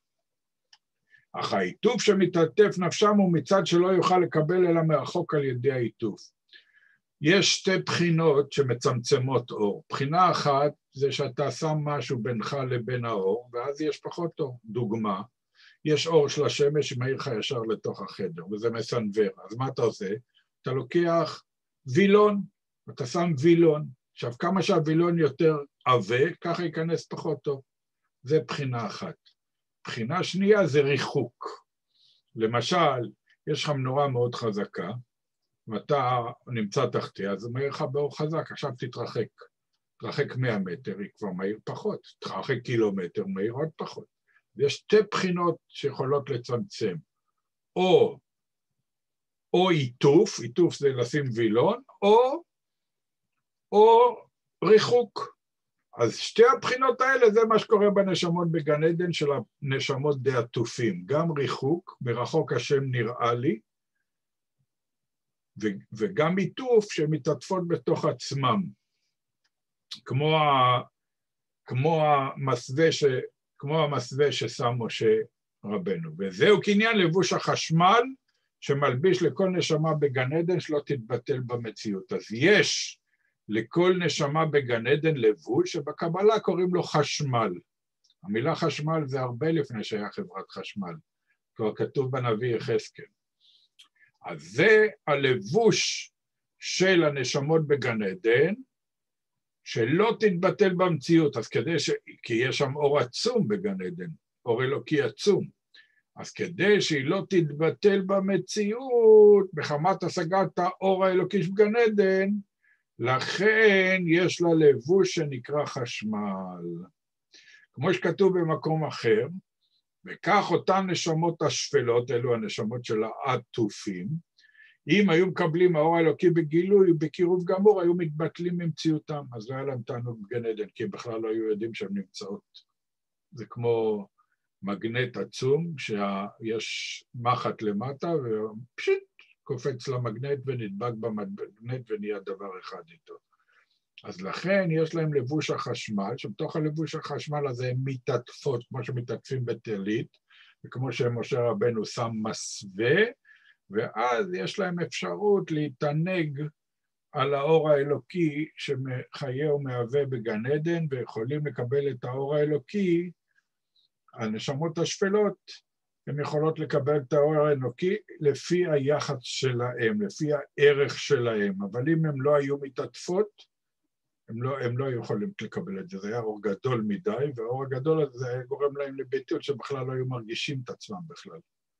אך העיטוף שמתעטף נפשם הוא מצד שלא יוכל לקבל אלא מרחוק על ידי העיטוף. יש שתי בחינות שמצמצמות אור. בחינה אחת זה שאתה שם משהו בינך לבין האור, ואז יש פחות אור. דוגמה, יש אור של השמש שמאיר לך ישר לתוך החדר, וזה מסנוור. אז מה אתה עושה? אתה לוקח וילון, אתה שם וילון. עכשיו, כמה שהווילון יותר עבה, ככה ייכנס פחות טוב. זה בחינה אחת. בחינה שנייה זה ריחוק. למשל, יש לך מנורה מאוד חזקה, ואתה נמצא תחתיה, אז זה מאיר לך באור חזק, עכשיו תתרחק. תתרחק מאה מטר, היא כבר מאיר פחות. תתרחק קילומטר, מאיר עוד פחות. ויש שתי בחינות שיכולות לצמצם. או, או עיטוף, עיטוף זה לשים וילון, או, או ריחוק. אז שתי הבחינות האלה זה מה שקורה בנשמות בגן עדן של הנשמות די עטופים. גם ריחוק, מרחוק השם נראה לי, וגם עיטוף שמתעטפות בתוך עצמם, כמו, ה, כמו, המסווה ש, כמו המסווה ששם משה רבנו. וזהו קניין לבוש החשמל שמלביש לכל נשמה בגן עדן שלא תתבטל במציאות. אז יש לכל נשמה בגן עדן לבוש שבקבלה קוראים לו חשמל. המילה חשמל זה הרבה לפני שהיה חברת חשמל, כבר כתוב בנביא יחזקאל. אז זה הלבוש של הנשמות בגן עדן, שלא תתבטל במציאות, אז כדי ש... כי יש שם אור עצום בגן עדן, אור אלוקי עצום, אז כדי שהיא לא תתבטל במציאות, בחמת השגת האור האלוקי של גן עדן, לכן יש לה לבוש שנקרא חשמל. כמו שכתוב במקום אחר, וכך אותן נשמות השפלות, אלו הנשמות של העטופים, אם היו מקבלים האור האלוקי בגילוי, בקירוב גמור, היו מתבטלים ממציאותם, אז לא היה להם תענוג בגן עדן, כי בכלל לא היו יודעים שהן נמצאות. זה כמו מגנט עצום, שיש מחט למטה, ופשוט קופץ למגנט ונדבק במגנט ונהיה דבר אחד איתו. אז לכן יש להם לבוש החשמל, שבתוך הלבוש החשמל הזה הם מתעטפות, כמו שמתעטפים בטלית, וכמו שמשה רבנו שם מסווה, ואז יש להם אפשרות להתענג על האור האלוקי שמחיה ומהווה בגן עדן, ויכולים לקבל את האור האלוקי, הנשמות השפלות, הן יכולות לקבל את האור האלוקי לפי היחס שלהם, לפי הערך שלהם, אבל אם הם לא היו מתעטפות, הם לא, הם לא יכולים לקבל את זה, זה היה אור גדול מדי, והאור הגדול הזה היה גורם להם לביטול שבכלל לא היו מרגישים את עצמם בכלל.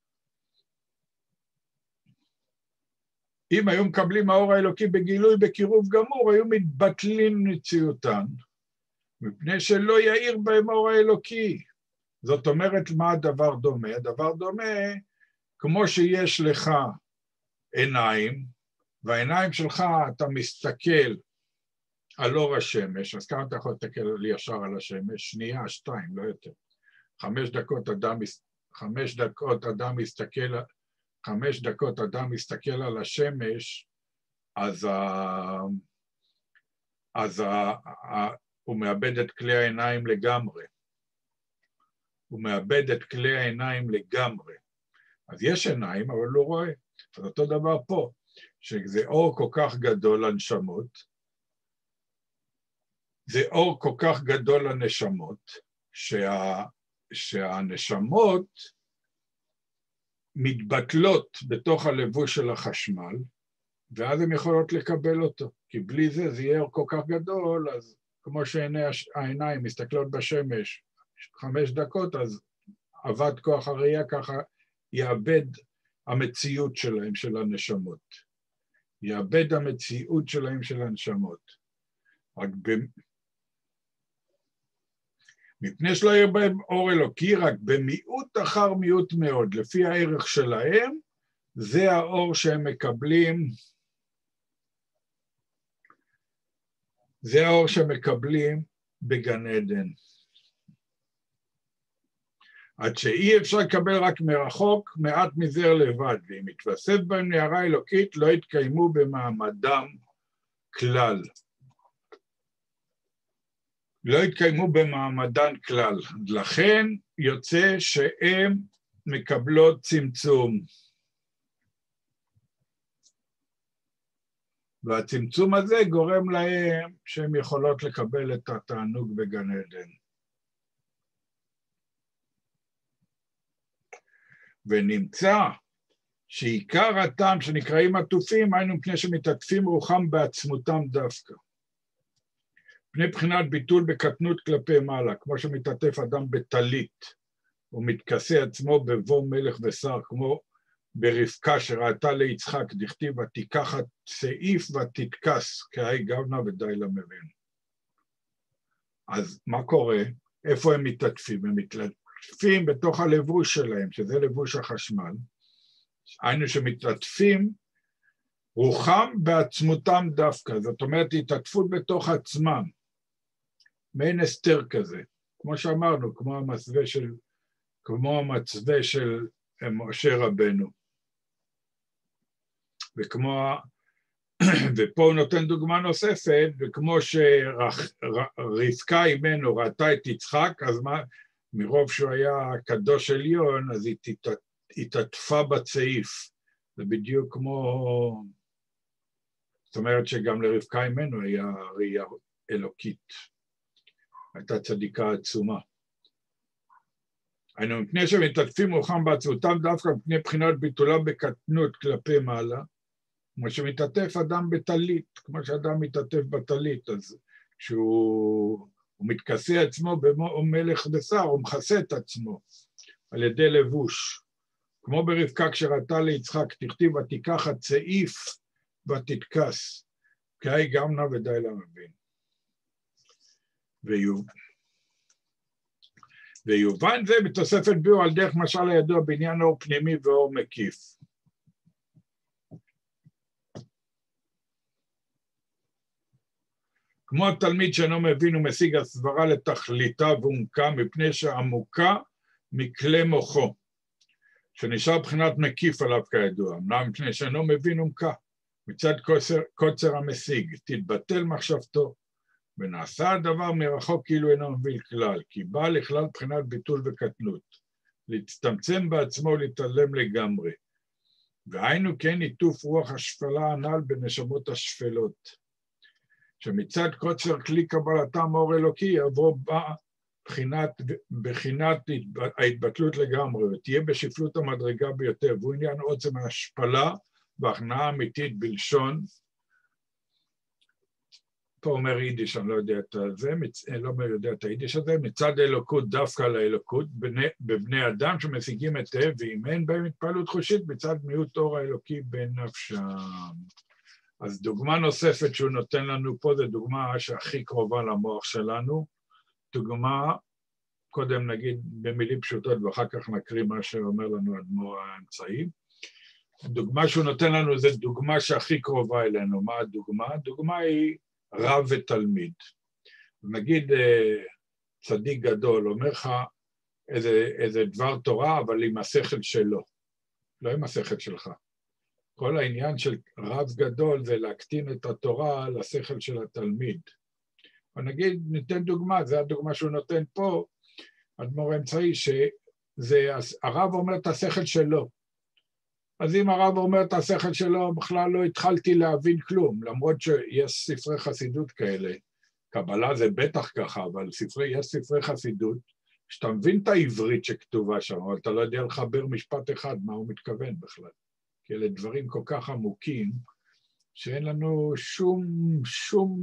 אם היו מקבלים האור האלוקי בגילוי בקירוב גמור, היו מתבטלים מציאותן, מפני שלא יאיר בהם האור האלוקי. זאת אומרת, מה הדבר דומה? הדבר דומה, כמו שיש לך עיניים, והעיניים שלך אתה מסתכל על אור השמש, אז כמה אתה יכול להסתכל ישר על השמש? שנייה, שתיים, לא יותר. חמש דקות אדם, חמש דקות אדם מסתכל, חמש דקות אדם מסתכל על השמש, אז, ה, אז ה, ה, הוא מאבד את כלי העיניים לגמרי. הוא מאבד את כלי העיניים לגמרי. אז יש עיניים, אבל לא רואה. אז אותו דבר פה, שזה אור כל כך גדול לנשמות, זה אור כל כך גדול לנשמות, שה, שהנשמות מתבטלות בתוך הלבוש של החשמל, ואז הן יכולות לקבל אותו, כי בלי זה זה יהיה אור כל כך גדול, אז כמו שהעיניים מסתכלות בשמש חמש דקות, אז עבד כוח הראייה, ככה יאבד המציאות שלהם, של הנשמות. יאבד המציאות שלהם, של הנשמות. רק ב... מפני שלא יהיה בהם אור אלוקי, רק במיעוט אחר מיעוט מאוד, לפי הערך שלהם, זה האור שהם מקבלים, זה האור שהם מקבלים בגן עדן. עד שאי אפשר לקבל רק מרחוק, מעט מזר לבד, ואם יתווסף בהם נערה אלוקית, לא יתקיימו במעמדם כלל. לא יתקיימו במעמדן כלל. לכן יוצא שהם מקבלות צמצום. והצמצום הזה גורם להם שהם יכולות לקבל את התענוג בגן עדן. ונמצא שעיקר הטעם שנקראים עטופים, היינו מפני שמתעטפים רוחם בעצמותם דווקא. פני בחינת ביטול בקטנות כלפי מעלה, כמו שמתעטף אדם בטלית, הוא מתכסה עצמו בבוא מלך ושר, כמו ברבקה שראתה ליצחק, דכתיב ותיקח סעיף ותתכס, כהי גבנה ודי למבין. אז מה קורה? איפה הם מתעטפים? הם מתעטפים בתוך הלבוש שלהם, שזה לבוש החשמל. היינו שמתעטפים רוחם בעצמותם דווקא, זאת אומרת התעטפות בתוך עצמם, מעין אסתר כזה, כמו שאמרנו, כמו המצווה של, כמו המצווה של משה רבנו. וכמו, ופה הוא נותן דוגמה נוספת, וכמו שרבקה אימנו ראתה את יצחק, אז מה, מרוב שהוא היה קדוש עליון, אז היא התעטפה בצעיף. זה בדיוק כמו, זאת אומרת שגם לרבקה אימנו היה ראייה אלוקית. הייתה צדיקה עצומה. היינו מפני שמתעטפים רוחם בעצמותם דווקא מפני בחינת ביטולה בקטנות כלפי מעלה, כמו שמתעטף אדם בטלית, כמו שאדם מתעטף בטלית, אז כשהוא מתכסה עצמו במלך ושר, הוא מכסה את עצמו על ידי לבוש. כמו ברבקה כשראתה ליצחק, תכתיב ותיקח הצעיף ותתכס, כהי גמנה ודי למבין. ויוב... ויובן זה בתוספת ביאור על דרך משל הידוע בעניין אור פנימי ואור מקיף. כמו התלמיד שאינו מבין ומשיג הסברה לתכליתה ועומקה, מפני שעמוקה מכלי מוחו, שנשאר בחינת מקיף עליו כידוע, אמנם מפני שאינו מבין עומקה, מצד קוצר, קוצר המשיג, תתבטל מחשבתו, ונעשה הדבר מרחוק כאילו אינו מבין כלל, כי בא לכלל בחינת ביטול וקטנות, להצטמצם בעצמו ולהתעלם לגמרי. והיינו כן עיטוף רוח השפלה הנ"ל בנשמות השפלות, שמצד קוצר כלי קבלתם אור אלוקי יבוא בה בחינת, בחינת ההתבטלות לגמרי, ותהיה בשפלות המדרגה ביותר, והוא עניין עוצם ההשפלה והכנעה אמיתית בלשון, פה אומר יידיש, אני לא יודע את זה, לא יודע את היידיש הזה, מצד אלוקות דווקא לאלוקות, בני, בבני אדם שמשיגים היטב, ואם אין בהם התפעלות חושית, מצד מיעוט אור האלוקי בנפשם. אז דוגמה נוספת שהוא נותן לנו פה, זה דוגמה שהכי קרובה למוח שלנו, דוגמה, קודם נגיד במילים פשוטות, ואחר כך נקריא מה שאומר לנו האדמו"ר האמצעי. הדוגמה שהוא נותן לנו זה דוגמה שהכי קרובה אלינו. מה הדוגמה? הדוגמה היא רב ותלמיד. נגיד צדיק גדול, אומר לך איזה, איזה דבר תורה, אבל עם השכל שלו, לא עם השכל שלך. כל העניין של רב גדול זה להקטין את התורה לשכל של התלמיד. ונגיד, ניתן דוגמה, זה הדוגמה שהוא נותן פה, האדמו"ר האמצעי, שהרב אומר את השכל שלו. אז אם הרב אומר את השכל שלו, בכלל לא התחלתי להבין כלום, למרות שיש ספרי חסידות כאלה, קבלה זה בטח ככה, אבל ספרי, יש ספרי חסידות, שאתה מבין את העברית שכתובה שם, אבל אתה לא יודע לחבר משפט אחד, מה הוא מתכוון בכלל. כי אלה דברים כל כך עמוקים, שאין לנו שום, שום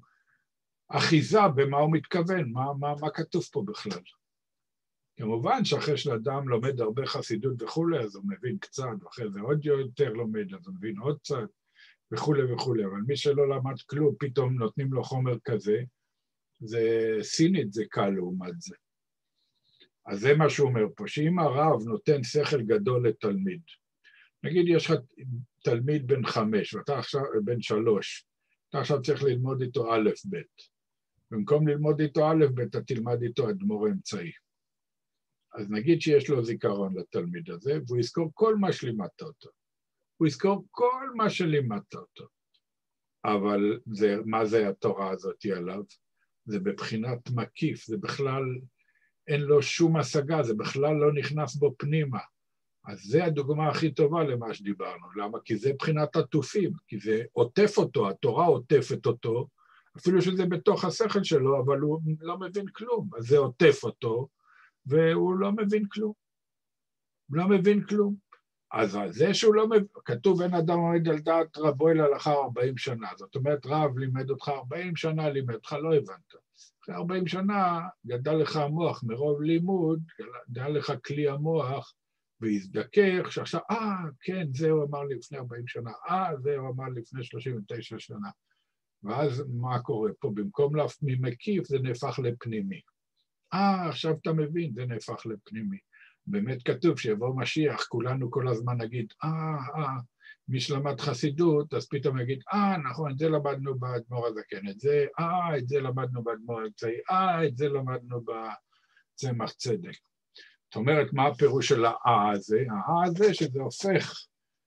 אחיזה במה הוא מתכוון, מה, מה, מה כתוב פה בכלל. כמובן שאחרי שאדם לומד הרבה חסידות וכולי, אז הוא מבין קצת, ואחרי זה עוד יותר לומד, אז הוא מבין עוד קצת, וכולי וכולי. אבל מי שלא למד כלום, פתאום נותנים לו חומר כזה, זה סינית, זה קל לעומת זה. אז זה מה שהוא אומר פה, שאם הרב נותן שכל גדול לתלמיד, נגיד יש לך תלמיד בן חמש, ואתה עכשיו בן שלוש, אתה עכשיו צריך ללמוד איתו א' ב'. במקום ללמוד איתו א' ב', אתה תלמד איתו אדמו"ר אמצעי. אז נגיד שיש לו זיכרון לתלמיד הזה, והוא יזכור כל מה שלימדת אותו. הוא יזכור כל מה שלימדת אותו. אבל זה, מה זה התורה הזאת עליו? זה בבחינת מקיף, זה בכלל, אין לו שום השגה, זה בכלל לא נכנס בו פנימה. אז זה הדוגמה הכי טובה למה שדיברנו. למה? כי זה בחינת עטופים, כי זה עוטף אותו, התורה עוטפת אותו, אפילו שזה בתוך השכל שלו, אבל הוא לא מבין כלום. אז זה עוטף אותו, והוא לא מבין כלום. הוא לא מבין כלום. אז זה שהוא לא מבין, כתוב אין אדם עומד על דעת רבו אלא לאחר ארבעים שנה. זאת אומרת, רב לימד אותך ארבעים שנה, לימד אותך, לא הבנת. אחרי ארבעים שנה גדל לך המוח מרוב לימוד, גדל לך כלי המוח, והזדכך, שעכשיו, אה, כן, זה הוא אמר לי לפני ארבעים שנה, אה, זה הוא אמר לי לפני שלושים ותשע שנה. ואז מה קורה פה? במקום ממקיף זה נהפך לפנימי. אה, עכשיו אתה מבין, זה נהפך לפנימי. באמת כתוב שיבוא משיח, כולנו כל הזמן נגיד, אה, אה, מי שלמד חסידות, אז פתאום יגיד, אה, נכון, את זה למדנו באדמו"ר הזקן, את זה, אה, את זה למדנו באדמו"ר האמצעי, אה, את זה למדנו בצמח צדק. זאת אומרת, מה הפירוש של האה הזה? האה הזה שזה הופך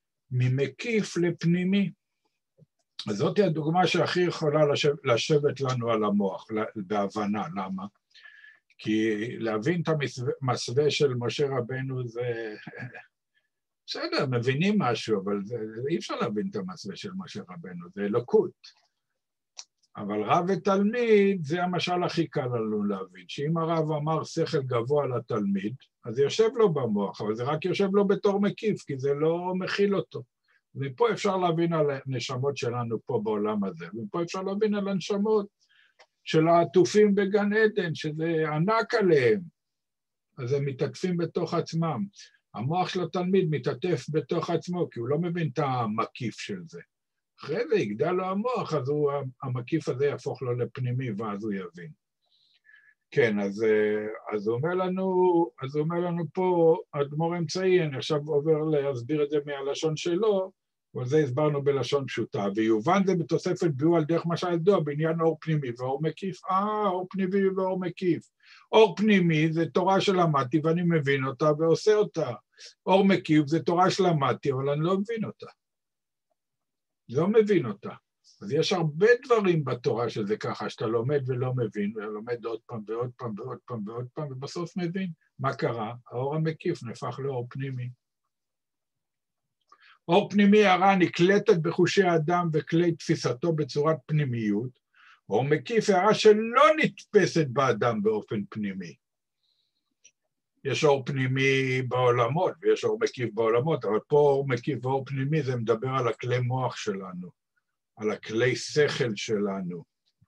ממקיף לפנימי. אז זאת הדוגמה שהכי יכולה לשבת, לשבת לנו על המוח, בהבנה, למה? כי להבין את המסווה של משה רבנו זה... בסדר, מבינים משהו, אבל זה, אי אפשר להבין את המסווה של משה רבנו, זה אלוקות. אבל רב ותלמיד זה המשל הכי קל לנו להבין, שאם הרב אמר שכל גבוה לתלמיד, אז זה יושב לו במוח, אבל זה רק יושב לו בתור מקיף, כי זה לא מכיל אותו. ופה אפשר להבין על הנשמות שלנו פה בעולם הזה, ופה אפשר להבין על הנשמות של העטופים בגן עדן, שזה ענק עליהם, אז הם מתעטפים בתוך עצמם. המוח של התלמיד מתעטף בתוך עצמו, כי הוא לא מבין את המקיף של זה. אחרי זה יגדל לו המוח, אז הוא, המקיף הזה יהפוך לו לפנימי, ואז הוא יבין. כן, אז, אז, הוא אומר לנו, אז הוא אומר לנו פה, אדמו"ר אמצעי, אני עכשיו עובר להסביר את זה מהלשון שלו, אבל זה הסברנו בלשון פשוטה, ויובן זה בתוספת ביאור על דרך משל ידוע, בעניין אור פנימי ואור מקיף. אה, אור פנימי ואור מקיף. אור פנימי זה תורה שלמדתי ואני מבין אותה ועושה אותה. אור מקיף זה תורה שלמדתי, אבל אני לא מבין אותה. לא מבין אותה. אז יש הרבה דברים בתורה שזה ככה, שאתה לומד ולא מבין, ולומד עוד פעם ועוד פעם ועוד פעם ועוד פעם, ובסוף מבין. מה קרה? האור המקיף נהפך לאור פנימי. אור פנימי הרע נקלטת בחושי האדם וכלי תפיסתו בצורת פנימיות, אור מקיף הרע שלא נתפסת באדם באופן פנימי. יש אור פנימי בעולמות, ויש אור מקיף בעולמות, אבל פה אור מקיף ואור פנימי זה מדבר על הכלי מוח שלנו, על הכלי שכל שלנו.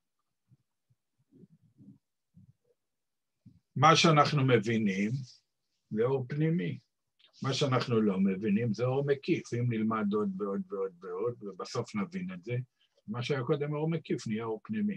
מה שאנחנו מבינים זה אור פנימי. מה שאנחנו לא מבינים זה אור מקיף, אם נלמד עוד ועוד ועוד ועוד, ובסוף נבין את זה, מה שהיה קודם אור מקיף נהיה אור פנימי.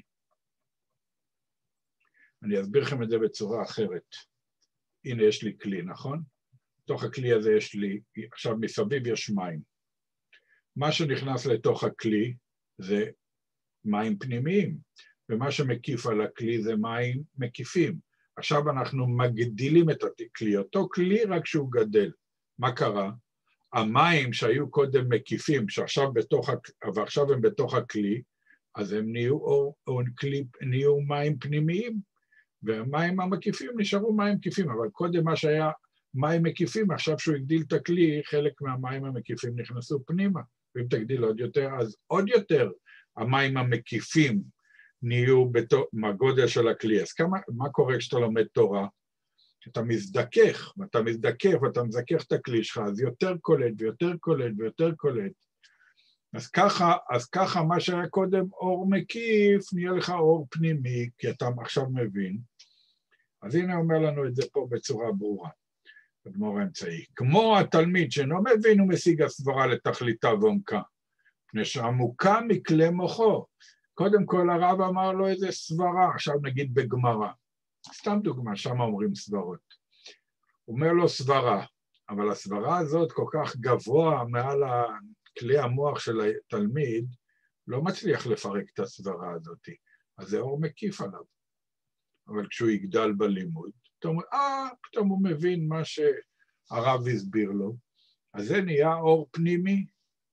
אני אסביר לכם את זה בצורה אחרת. הנה יש לי כלי, נכון? בתוך הכלי הזה יש לי, עכשיו מסביב יש מים. מה שנכנס לתוך הכלי זה מים פנימיים, ומה שמקיף על הכלי זה מים מקיפים. עכשיו אנחנו מגדילים את הכלי, אותו כלי רק שהוא גדל. מה קרה? המים שהיו קודם מקיפים, שעכשיו בתוך, ועכשיו הם בתוך הכלי, אז הם נהיו, או, או כלי, נהיו מים פנימיים, והמים המקיפים נשארו מים מקיפים, אבל קודם מה שהיה מים מקיפים, עכשיו שהוא הגדיל את הכלי, חלק מהמים המקיפים נכנסו פנימה, ואם תגדיל עוד יותר, אז עוד יותר המים המקיפים נהיו מהגודל של הכלי. אז כמה, מה קורה כשאתה לומד תורה? אתה מזדכך, ואתה מזדכך, ואתה מזכך את הכלי שלך, אז יותר קולט ויותר קולט ויותר קולט. אז ככה, אז ככה מה שהיה קודם אור מקיף, נהיה לך אור פנימי, כי אתה עכשיו מבין. אז הנה אומר לנו את זה פה בצורה ברורה, אדמו"ר האמצעי. כמו התלמיד שאינו מבין ומשיג הסברה לתכליתה ועומקה, מפני שעמוקה מכלי מוחו. קודם כל הרב אמר לו איזה סברה, עכשיו נגיד בגמרא. סתם דוגמה, שם אומרים סברות. הוא אומר לו סברה, אבל הסברה הזאת כל כך גבוה מעל כלי המוח של התלמיד, לא מצליח לפרק את הסברה הזאת. אז זה אור מקיף עליו. אבל כשהוא יגדל בלימוד, פתאום, אה, פתאום הוא מבין מה שהרב הסביר לו. אז זה נהיה אור פנימי.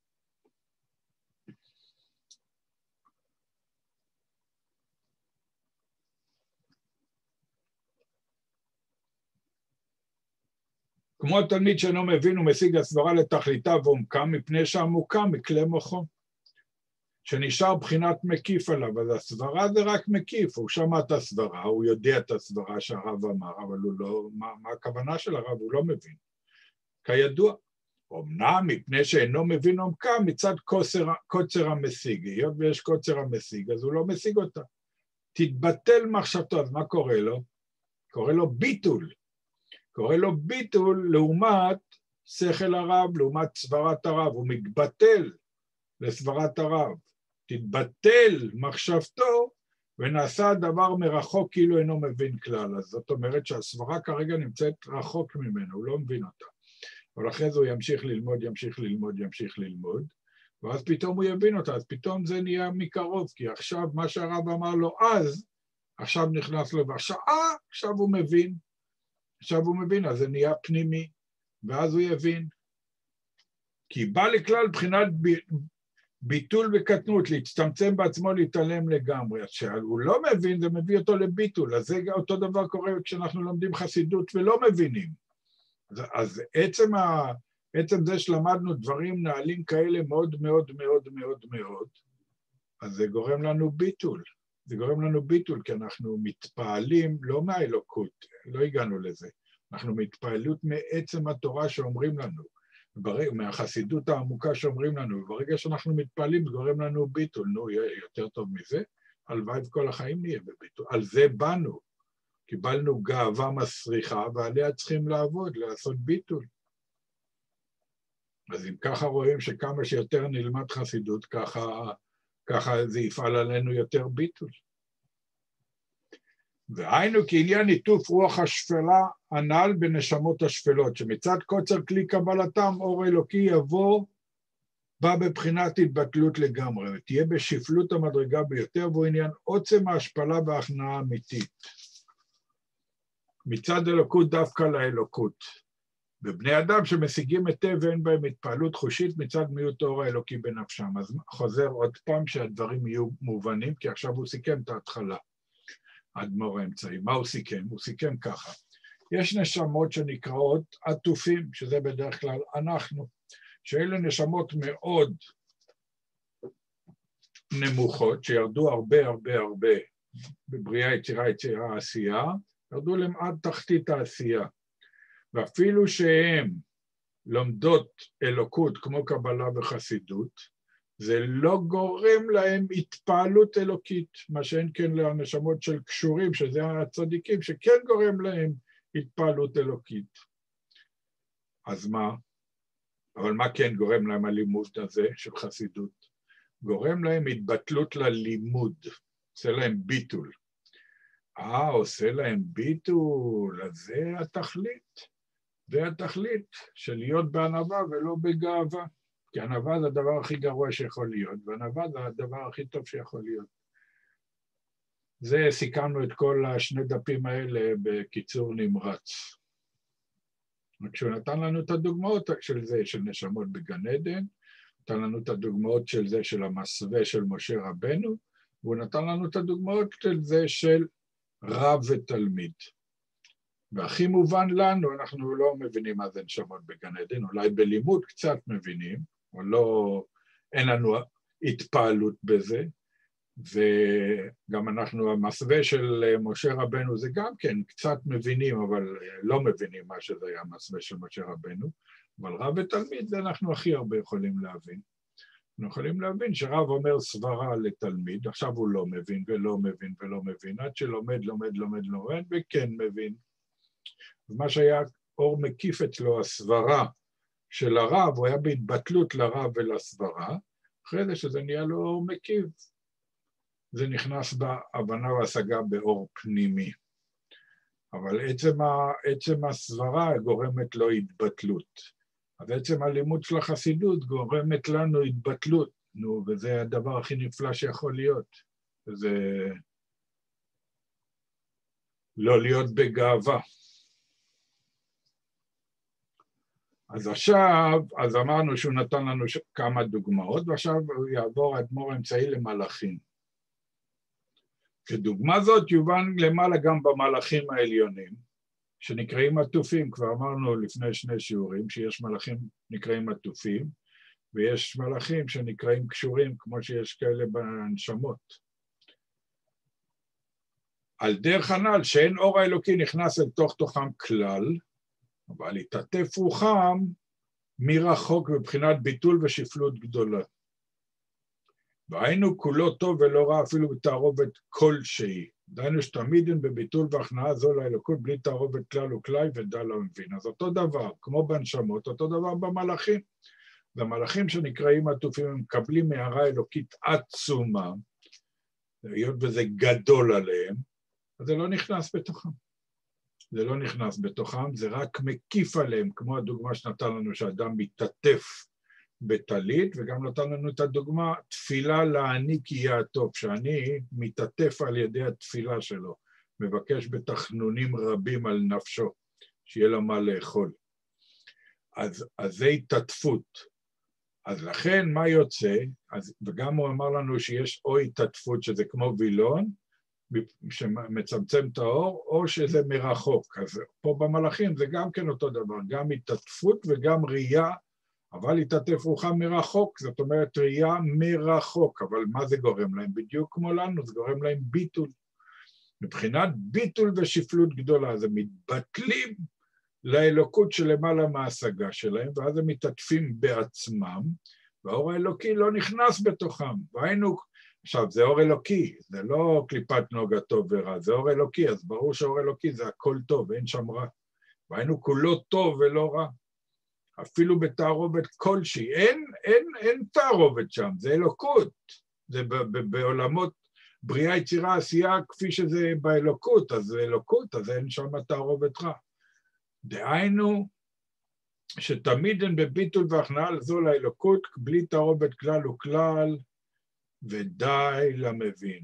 כמו התלמיד שאינו מבין ומשיג הסברה לתכליתה ועומקה, מפני שעמוקה מכלי מוחו, שנשאר בחינת מקיף עליו. אז הסברה זה רק מקיף, הוא שמע את הסברה, הוא יודע את הסברה שהרב אמר, אבל הוא לא, מה, מה הכוונה של הרב? הוא לא מבין. כידוע, אמנם מפני שאינו מבין עומקה מצד קוצר, קוצר המשיג, היות ויש קוצר המשיג, אז הוא לא משיג אותה. תתבטל מחשבתו, אז מה קורה לו? קורא לו ביטול. קורא לו ביטול לעומת שכל הרב, לעומת סברת הרב, הוא מתבטל לסברת הרב. תתבטל מחשבתו ונעשה דבר מרחוק כאילו אינו מבין כלל. אז זאת אומרת שהסברה כרגע נמצאת רחוק ממנו, הוא לא מבין אותה. אבל אחרי זה הוא ימשיך ללמוד, ימשיך ללמוד, ימשיך ללמוד, ואז פתאום הוא יבין אותה, אז פתאום זה נהיה מקרוב, כי עכשיו מה שהרב אמר לו אז, עכשיו נכנס לו, ועכשיו, אה, עכשיו הוא מבין. עכשיו הוא מבין, אז זה נהיה פנימי, ואז הוא יבין. כי בא לכלל בחינת ב... ביטול וקטנות, להצטמצם בעצמו, להתעלם לגמרי. אז שהוא לא מבין, זה מביא אותו לביטול. אז זה אותו דבר קורה כשאנחנו לומדים חסידות ולא מבינים. אז, אז עצם, ה... עצם זה שלמדנו דברים, נעלים כאלה מאוד מאוד מאוד מאוד מאוד, אז זה גורם לנו ביטול. זה גורם לנו ביטול, כי אנחנו מתפעלים, לא מהאלוקות, לא הגענו לזה. אנחנו מתפעלות מעצם התורה שאומרים לנו, ברגע, מהחסידות העמוקה שאומרים לנו, וברגע שאנחנו מתפעלים, זה גורם לנו ביטול. נו, יהיה יותר טוב מזה, הלוואי וכל החיים נהיה בביטול. על זה באנו, קיבלנו גאווה מסריחה, ועליה צריכים לעבוד, לעשות ביטול. אז אם ככה רואים שכמה שיותר נלמד חסידות, ככה... ככה זה יפעל עלינו יותר ביטול. והיינו כעניין ניתוף רוח השפלה הנ"ל בנשמות השפלות, שמצד קוצר כלי קבלתם אור אלוקי יבוא, בא בבחינת התבטלות לגמרי, ותהיה בשפלות המדרגה ביותר, והוא עניין עוצם ההשפלה וההכנעה האמיתית. מצד אלוקות דווקא לאלוקות. ובני אדם שמשיגים היטב ואין בהם התפעלות חושית מצד מיעוט האור האלוקי בנפשם. אז חוזר עוד פעם שהדברים יהיו מובנים, כי עכשיו הוא סיכם את ההתחלה, האדמו"ר האמצעי. מה הוא סיכם? הוא סיכם ככה. יש נשמות שנקראות עטופים, שזה בדרך כלל אנחנו, שאלה נשמות מאוד נמוכות, שירדו הרבה הרבה הרבה בבריאה, יצירה, יצירה, עשייה, ירדו להם עד תחתית העשייה. ואפילו שהן לומדות אלוקות כמו קבלה וחסידות, זה לא גורם להם התפעלות אלוקית, מה שאין כן לנשמות של קשורים, שזה הצדיקים, שכן גורם להם התפעלות אלוקית. אז מה? אבל מה כן גורם להם הלימוד הזה של חסידות? גורם להם התבטלות ללימוד, עושה להם ביטול. אה, עושה להם ביטול, אז זה התכלית. זה התכלית של להיות בענווה ולא בגאווה. כי ענווה זה הדבר הכי גרוע שיכול להיות, וענווה זה הדבר הכי טוב שיכול להיות. זה סיכמנו את כל השני דפים האלה בקיצור נמרץ. כשהוא נתן לנו את הדוגמאות של זה, של נשמות בגן עדן, נתן לנו את הדוגמאות של זה, של המסווה של משה רבנו, והוא נתן לנו את הדוגמאות של זה, של רב ותלמיד. והכי מובן לנו, אנחנו לא מבינים מה זה נשמות בגן עדן, אולי בלימוד קצת מבינים, או לא, אין לנו התפעלות בזה, וגם אנחנו, המסווה של משה רבנו זה גם כן, קצת מבינים, אבל לא מבינים מה שזה היה המסווה של משה רבנו, אבל רב ותלמיד זה אנחנו הכי הרבה יכולים להבין. אנחנו יכולים להבין שרב אומר סברה לתלמיד, עכשיו הוא לא מבין ולא מבין ולא מבין, עד שלומד, לומד, לומד, לומד, וכן מבין. ומה שהיה אור מקיף אצלו, הסברה של הרב, הוא היה בהתבטלות לרב ולסברה, אחרי זה שזה נהיה לו אור מקיף. זה נכנס בהבנה והשגה באור פנימי. אבל עצם, ה, עצם הסברה גורמת לו התבטלות. אז עצם הלימוד של החסידות גורמת לנו התבטלות, נו, וזה הדבר הכי נפלא שיכול להיות. וזה לא להיות בגאווה. אז עכשיו, אז אמרנו שהוא נתן לנו כמה דוגמאות, ועכשיו הוא יעבור האדמו"ר האמצעי למלאכים. כדוגמה זאת יובן למעלה גם במלאכים העליונים, שנקראים עטופים, כבר אמרנו לפני שני שיעורים, שיש מלאכים נקראים עטופים, ויש מלאכים שנקראים קשורים, כמו שיש כאלה בנשמות. על דרך הנ"ל, שאין אור האלוקי נכנס אל תוך תוכם כלל, אבל התעטף רוחם מרחוק בבחינת ביטול ושפלות גדולה. והיינו כולו טוב ולא רע אפילו בתערובת כלשהי. דהיינו שתמיד אין בביטול והכנעה זו לאלוקות בלי תערובת כלל וכלי ודל לא מבין. אז אותו דבר, כמו בנשמות, אותו דבר במלאכים. והמלאכים שנקראים עטופים הם מקבלים מהרה אלוקית עצומה, היות וזה גדול עליהם, אז זה לא נכנס בתוכם. זה לא נכנס בתוכם, זה רק מקיף עליהם, כמו הדוגמה שנתן לנו שאדם מתעטף בטלית, וגם נתן לנו את הדוגמה, תפילה לעני כי יהיה הטוב, שאני מתעטף על ידי התפילה שלו, מבקש בתחנונים רבים על נפשו, שיהיה לו מה לאכול. אז, אז זה התעטפות. אז לכן מה יוצא? אז, וגם הוא אמר לנו שיש או התעטפות שזה כמו וילון, שמצמצם את האור, או שזה מרחוק. אז פה במלאכים זה גם כן אותו דבר, גם התעטפות וגם ראייה, אבל התעטף רוחם מרחוק, זאת אומרת ראייה מרחוק, אבל מה זה גורם להם? בדיוק כמו לנו, זה גורם להם ביטול. מבחינת ביטול ושפלות גדולה, אז הם מתבטלים לאלוקות שלמעלה מההשגה שלהם, ואז הם מתעטפים בעצמם, והאור האלוקי לא נכנס בתוכם. והיינו, עכשיו זה אור אלוקי, זה לא קליפת נוגה טוב ורע, זה אור אלוקי, אז ברור שאור אלוקי זה הכל טוב, אין שם רע. והיינו כולו טוב ולא רע. אפילו בתערובת כלשהי, אין, אין, אין תערובת שם, זה אלוקות, זה ב- ב- בעולמות בריאה, יצירה, עשייה, כפי שזה באלוקות, אז זה אלוקות, אז אין שם תערובת רע. דהיינו, שתמיד אין בביטול והכנעה לזו לאלוקות, בלי תערובת כלל וכלל, ודי למבין.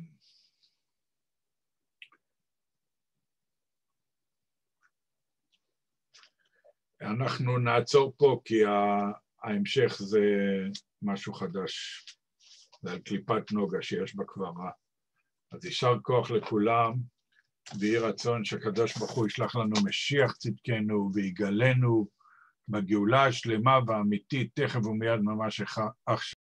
אנחנו נעצור פה כי ההמשך זה משהו חדש, זה על קליפת נוגה שיש בה כבר רע. אז יישר כוח לכולם, ויהי רצון שקדוש ברוך הוא ישלח לנו משיח צדקנו ויגלנו בגאולה השלמה והאמיתית, תכף ומיד ממש עכשיו.